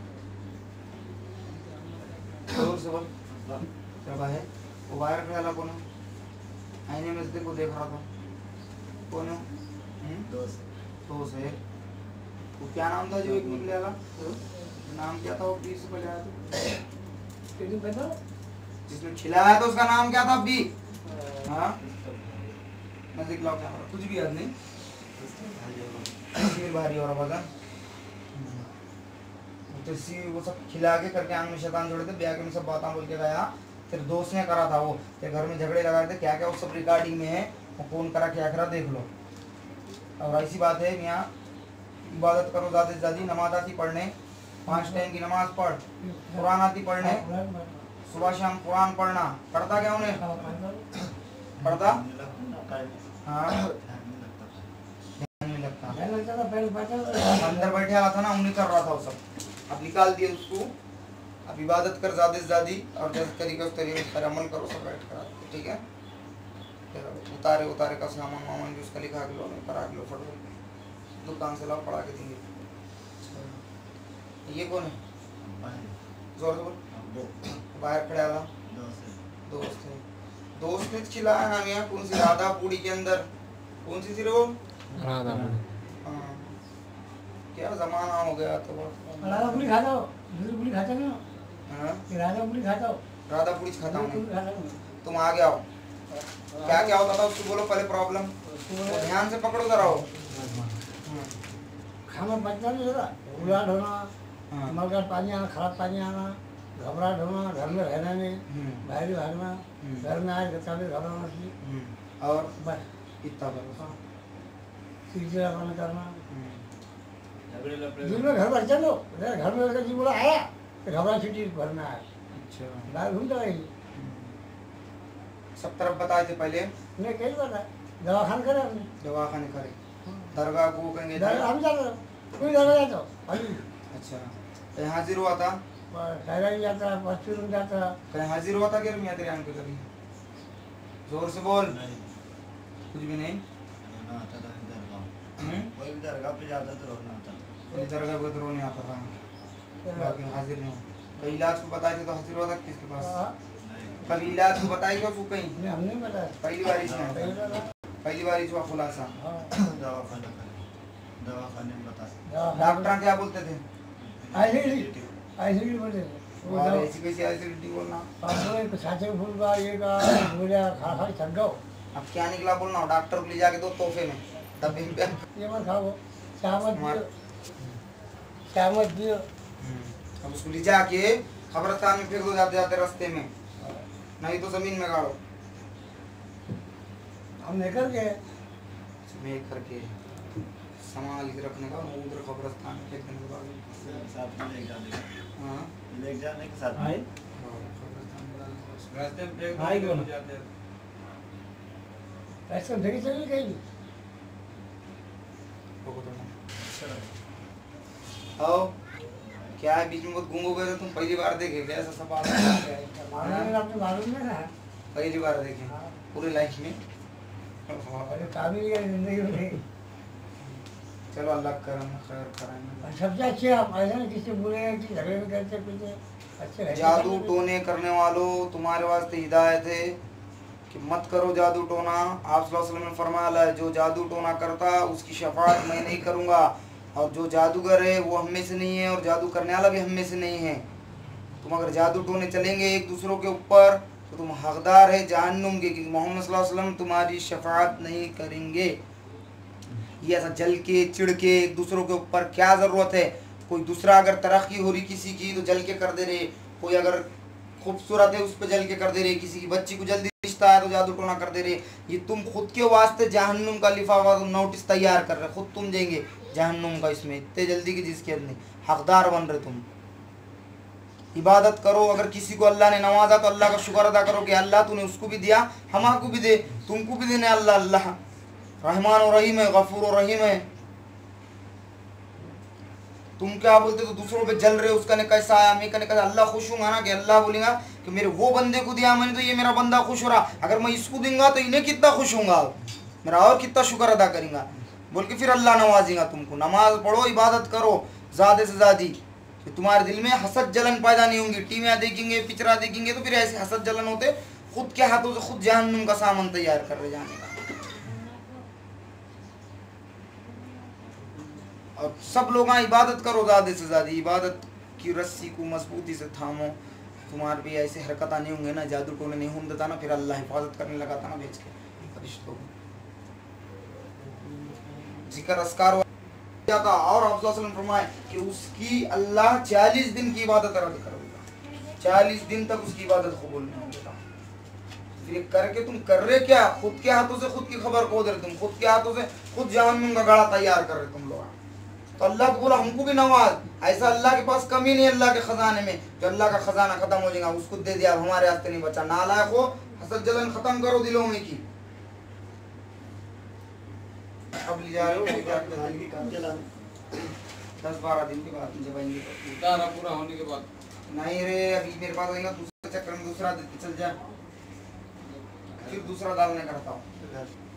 Speaker 1: जोर से बोल। क्या है? वो वायर खड़ा कौन है? आईने में से देखो देख रहा था। कौन है? हम्म? दोस्त है। वो क्या नाम था जो एक निकले वाला? नाम क्या था वो बीस से पहले आया था?
Speaker 2: किसी पता?
Speaker 1: जिसने खिलाया था उसका नाम क्या था अभी? हाँ? नजदीक लाओ कैमरा। कुछ भी याद नहीं। सिर भारी हो रहा वजन। तो इसी वो सब खिला के करके आंग में शैतान जोड़े थे, ब्याह के में सब बातें बोल के गया। तेरे दोस्त ने करा था वो, तेरे घर में झगड़े लगाए थे, क्या क्या वो सब रिकॉर्डिंग में है, वो कौन करा क्या करा देख लो। और ऐसी बात है मियाँ, इबादत करो ज़्यादा से ज़्यादा, नमाज आती पढ़ने, पाँच टाइम की नमाज पढ़, कुरान आती पढ़ने, सुबह शाम कुरान पढ़ना। पढ़ता क्या उन्हें? पढ़ता? हाँ ध्यान नहीं लगता। अंदर बैठे हुआ था ना, उन्हें कर रहा था वो सब। अब निकाल दिए उसको। अब इबादत कर ज़्यादा से ज़्यादा, और जैसे तरीके उस तरीके पर अमल करो, सब बैठ कर। ठीक है? उतारे उतारे का सामान वामान भी उसका लिखा के लो, करा के लो, फटो दुकान से लाओ, पढ़ा के देंगे। ये कौन है? जोर से बोल। बाहर खड़ा वाला दोस्त है। दोस्त ने खिलाया ना मियाँ, कौन सी राधा पूड़ी के अंदर? कौन सी थी रे वो?
Speaker 3: राधा पूड़ी।
Speaker 1: हाँ, क्या जमाना हो गया तो।
Speaker 2: राधा पूरी खाता हो? दूसरी पूरी खाता नहीं हो?
Speaker 1: हाँ?
Speaker 2: राधा पूरी खाता हो?
Speaker 1: राधा पूड़ी खाता हूँ
Speaker 2: पूरी खाता नहीं।
Speaker 1: तुम आगे आओ। क्या क्या होता था उसको बोलो पहले प्रॉब्लम। तो ध्यान से पकड़ो जरा हो।
Speaker 2: खाना पचना नहीं होता, उलाट होना,
Speaker 1: हाँ।
Speaker 2: मल का पानी आना, खराब पानी आना, घबराहट होना, घर में रहना नहीं,
Speaker 1: हम्म।
Speaker 2: बाहर ही भागना,
Speaker 1: हम्म।
Speaker 2: घर में आए कभी घबराना चाहिए,
Speaker 1: हम्म। और
Speaker 2: बस
Speaker 1: इतना भरोसा।
Speaker 2: चिड़चिड़ापन करना।
Speaker 4: झगड़े लपड़े
Speaker 2: दिन में घर पर चलो, घर में अगर जी बोला आया तो घबरा छुट्टी घर में आया,
Speaker 1: अच्छा।
Speaker 2: बाहर घूमता रही।
Speaker 1: सब तरफ बताए थे पहले।
Speaker 2: नहीं कई बार है, दवाखान करे हमने,
Speaker 1: दवाखाने करे, दरगाह को कहेंगे
Speaker 2: दर- हम जाते कोई दरगाह जाता अभी
Speaker 1: अच्छा। कहीं हाजिर हुआ था?
Speaker 2: शायरा जाता, पश्चिम में जाता,
Speaker 1: कहीं हाजिर हुआ था क्या मियाँ तेरे आंख पे कभी? जोर से बोल। कुछ भी नहीं। हम्म?
Speaker 5: कोई भी दरगाह पे जाता तो रोना आता।
Speaker 1: कोई दरगाह पे तो रोने आता था, बाकी हाजिर नहीं। कहीं इलाज को बताए थे तो हाजिर हुआ था किसके पास?
Speaker 2: हाँ,
Speaker 1: कभी इलाज को बताई क्या उसको कहीं?
Speaker 2: नहीं हमने बताया,
Speaker 1: पहली बार इसमें
Speaker 2: पहले वाला,
Speaker 1: पहली बार इसका खुलासा।
Speaker 2: हाँ,
Speaker 5: दवाखाना करे, दवाखाने में बता।
Speaker 2: दवाखान-
Speaker 1: डॉक्टर क्या बोलते थे?
Speaker 2: आईसीडी आईसीडी बोलते थे वो
Speaker 1: और
Speaker 2: दवा-
Speaker 1: ऐसी कैसी एसिडिटी बोलना?
Speaker 2: अब वो एक साथे फूल का ये का बोलिया खा खा थक गओ,
Speaker 1: अब क्या निकला बोलना? डॉक्टर को ले जाके दो तोहफे में डब्बे में।
Speaker 2: ये मत खाओ, चाय मत
Speaker 1: मार।
Speaker 2: पियो, चाय मत पियो,
Speaker 1: अब उसको ले जाके कब्रिस्तान में फेंक दो जाते जाते रास्ते में, नहीं तो जमीन में गाड़ो।
Speaker 2: हम निकल गए,
Speaker 1: मैं करके संभाल के रखने का, उधर कब्रिस्तान में फेंक देने के बाद
Speaker 5: साथ में लेके जाने का,
Speaker 1: हाँ
Speaker 5: लेके जाने के साथ में।
Speaker 4: आए
Speaker 1: कब्रिस्तान में डाल दो।
Speaker 6: रास्ते में फेंक
Speaker 4: आई
Speaker 6: दो,
Speaker 4: कौन?
Speaker 6: जाते हैं।
Speaker 2: ऐसे देखी चली गई,
Speaker 1: आओ क्या है बीच में बहुत गुम हो गए थे तुम? पहली बार देखे क्या ऐसा सब आता है?
Speaker 2: मालूम नहीं, आपने मालूम नहीं ना,
Speaker 1: पहली बार देखे पूरी लाइफ में।
Speaker 2: अरे काबिल है जिंदगी में,
Speaker 1: चलो अल्लाह करम खैर कराएंगे।
Speaker 2: सबसे अच्छे हम ऐसे ना किसी बुरे हैं कि झगड़े में करते पीते अच्छे रहते
Speaker 1: जादू टोने करने वालों, तुम्हारे वास्ते हिदायत है कि मत करो जादू टोना। आप सल्लल्लाहु अलैहि वसल्लम ने फरमाया है, जो जादू टोना करता उसकी शफाअत मैं नहीं करूँगा, और जो जादूगर है वो हम में से नहीं है, और जादू करने वाला भी हम में से नहीं है। तुम अगर जादू टोने चलेंगे एक दूसरों के ऊपर तो तुम हकदार है जहन्नुम के, कि मोहम्मद सल्लल्लाहु अलैहि वसल्लम तुम्हारी शफाअत नहीं करेंगे। ये ऐसा जल के चिढ़ के एक दूसरों के ऊपर क्या ज़रूरत है? कोई दूसरा अगर तरक्की हो रही किसी की तो जल के कर दे रहे, कोई अगर खूबसूरत है उस पर जल के कर दे रहे, किसी की बच्ची को जल्दी रिश्ता है तो जादू टोना कर दे रहे। ये तुम खुद के वास्ते जहन्नुम का लिफाफा नोटिस तैयार कर रहे, खुद तुम देंगे जहन्नुम का, इसमें इतने जल्दी की जिसकी नहीं, हकदार बन रहे तुम। इबादत करो। अगर किसी को अल्लाह ने नवाजा तो अल्लाह का शुक्र अदा करो कि अल्लाह तूने उसको भी दिया, हमारे को भी दे, तुमको भी देने। अल्लाह अल्लाह रहमान और रहीम है, गफूर और रहीम है। तुम क्या बोलते तो दूसरों पे जल रहे हो, उसका ने कैसा आया, मैं कहने कैसा। अल्लाह खुश होगा ना कि अल्लाह बोलेगा कि मेरे वो बंदे को दिया मैंने तो ये मेरा बंदा खुश हो रहा, अगर मैं इसको दूंगा तो इन्हें कितना खुश होगा, मेरा और कितना शुक्र अदा करेंगा बोल के फिर अल्लाह नवाजेगा तुमको। नमाज पढ़ो, इबादत करो ज़्यादा से ज़्यादा, तो तुम्हारे दिल में हसद जलन पैदा नहीं होंगी। टीवियाँ देखेंगे, पिक्चरा देखेंगे तो फिर ऐसे हसद जलन होते, खुद के हाथों से खुद जहन्नुम का सामान तैयार कर ले जाने का। और सब लोग इबादत करो ज़्यादा से ज़्यादा, इबादत की रस्सी को मजबूती से थामो। तुम्हारे भी ऐसे हरकत नहीं होंगे ना, जादू टोने नहीं होने देता ना, फिर अल्लाह हिफाजत करने लगा था ना बेच के फरिश्तों को। जिक्र अस्कार जाता और आप फरमाए कि उसकी अल्लाह चालीस दिन की इबादत रद्द कर देगा, चालीस दिन तक उसकी इबादत कबूल नहीं होता। फिर करके तुम कर रहे क्या, खुद के हाथों से खुद की खबर खो दे रहे, तुम खुद के हाथों से खुद जहन्नुम का गाड़ा तैयार कर रहे तुम लोग। तो अल्लाह को बोला हमको भी नवाज, ऐसा अल्लाह के पास कमी नहीं अल्लाह के खजाने में, जो अल्लाह का खजाना खत्म हो जाएगा उसको दे दिया, हमारे हाथ नहीं बचा। नालायक हो, हसद जलन खत्म करो दिलों में की। अब ले जा रहे हो दस बारह दिन के बाद जब आएंगे तो
Speaker 4: उतारा पूरा होने के बाद
Speaker 1: नहीं रे, अभी मेरे पास आएगा दूसरे चक्कर में दूसरा चल जा, फिर दूसरा डालने का रहता हूँ।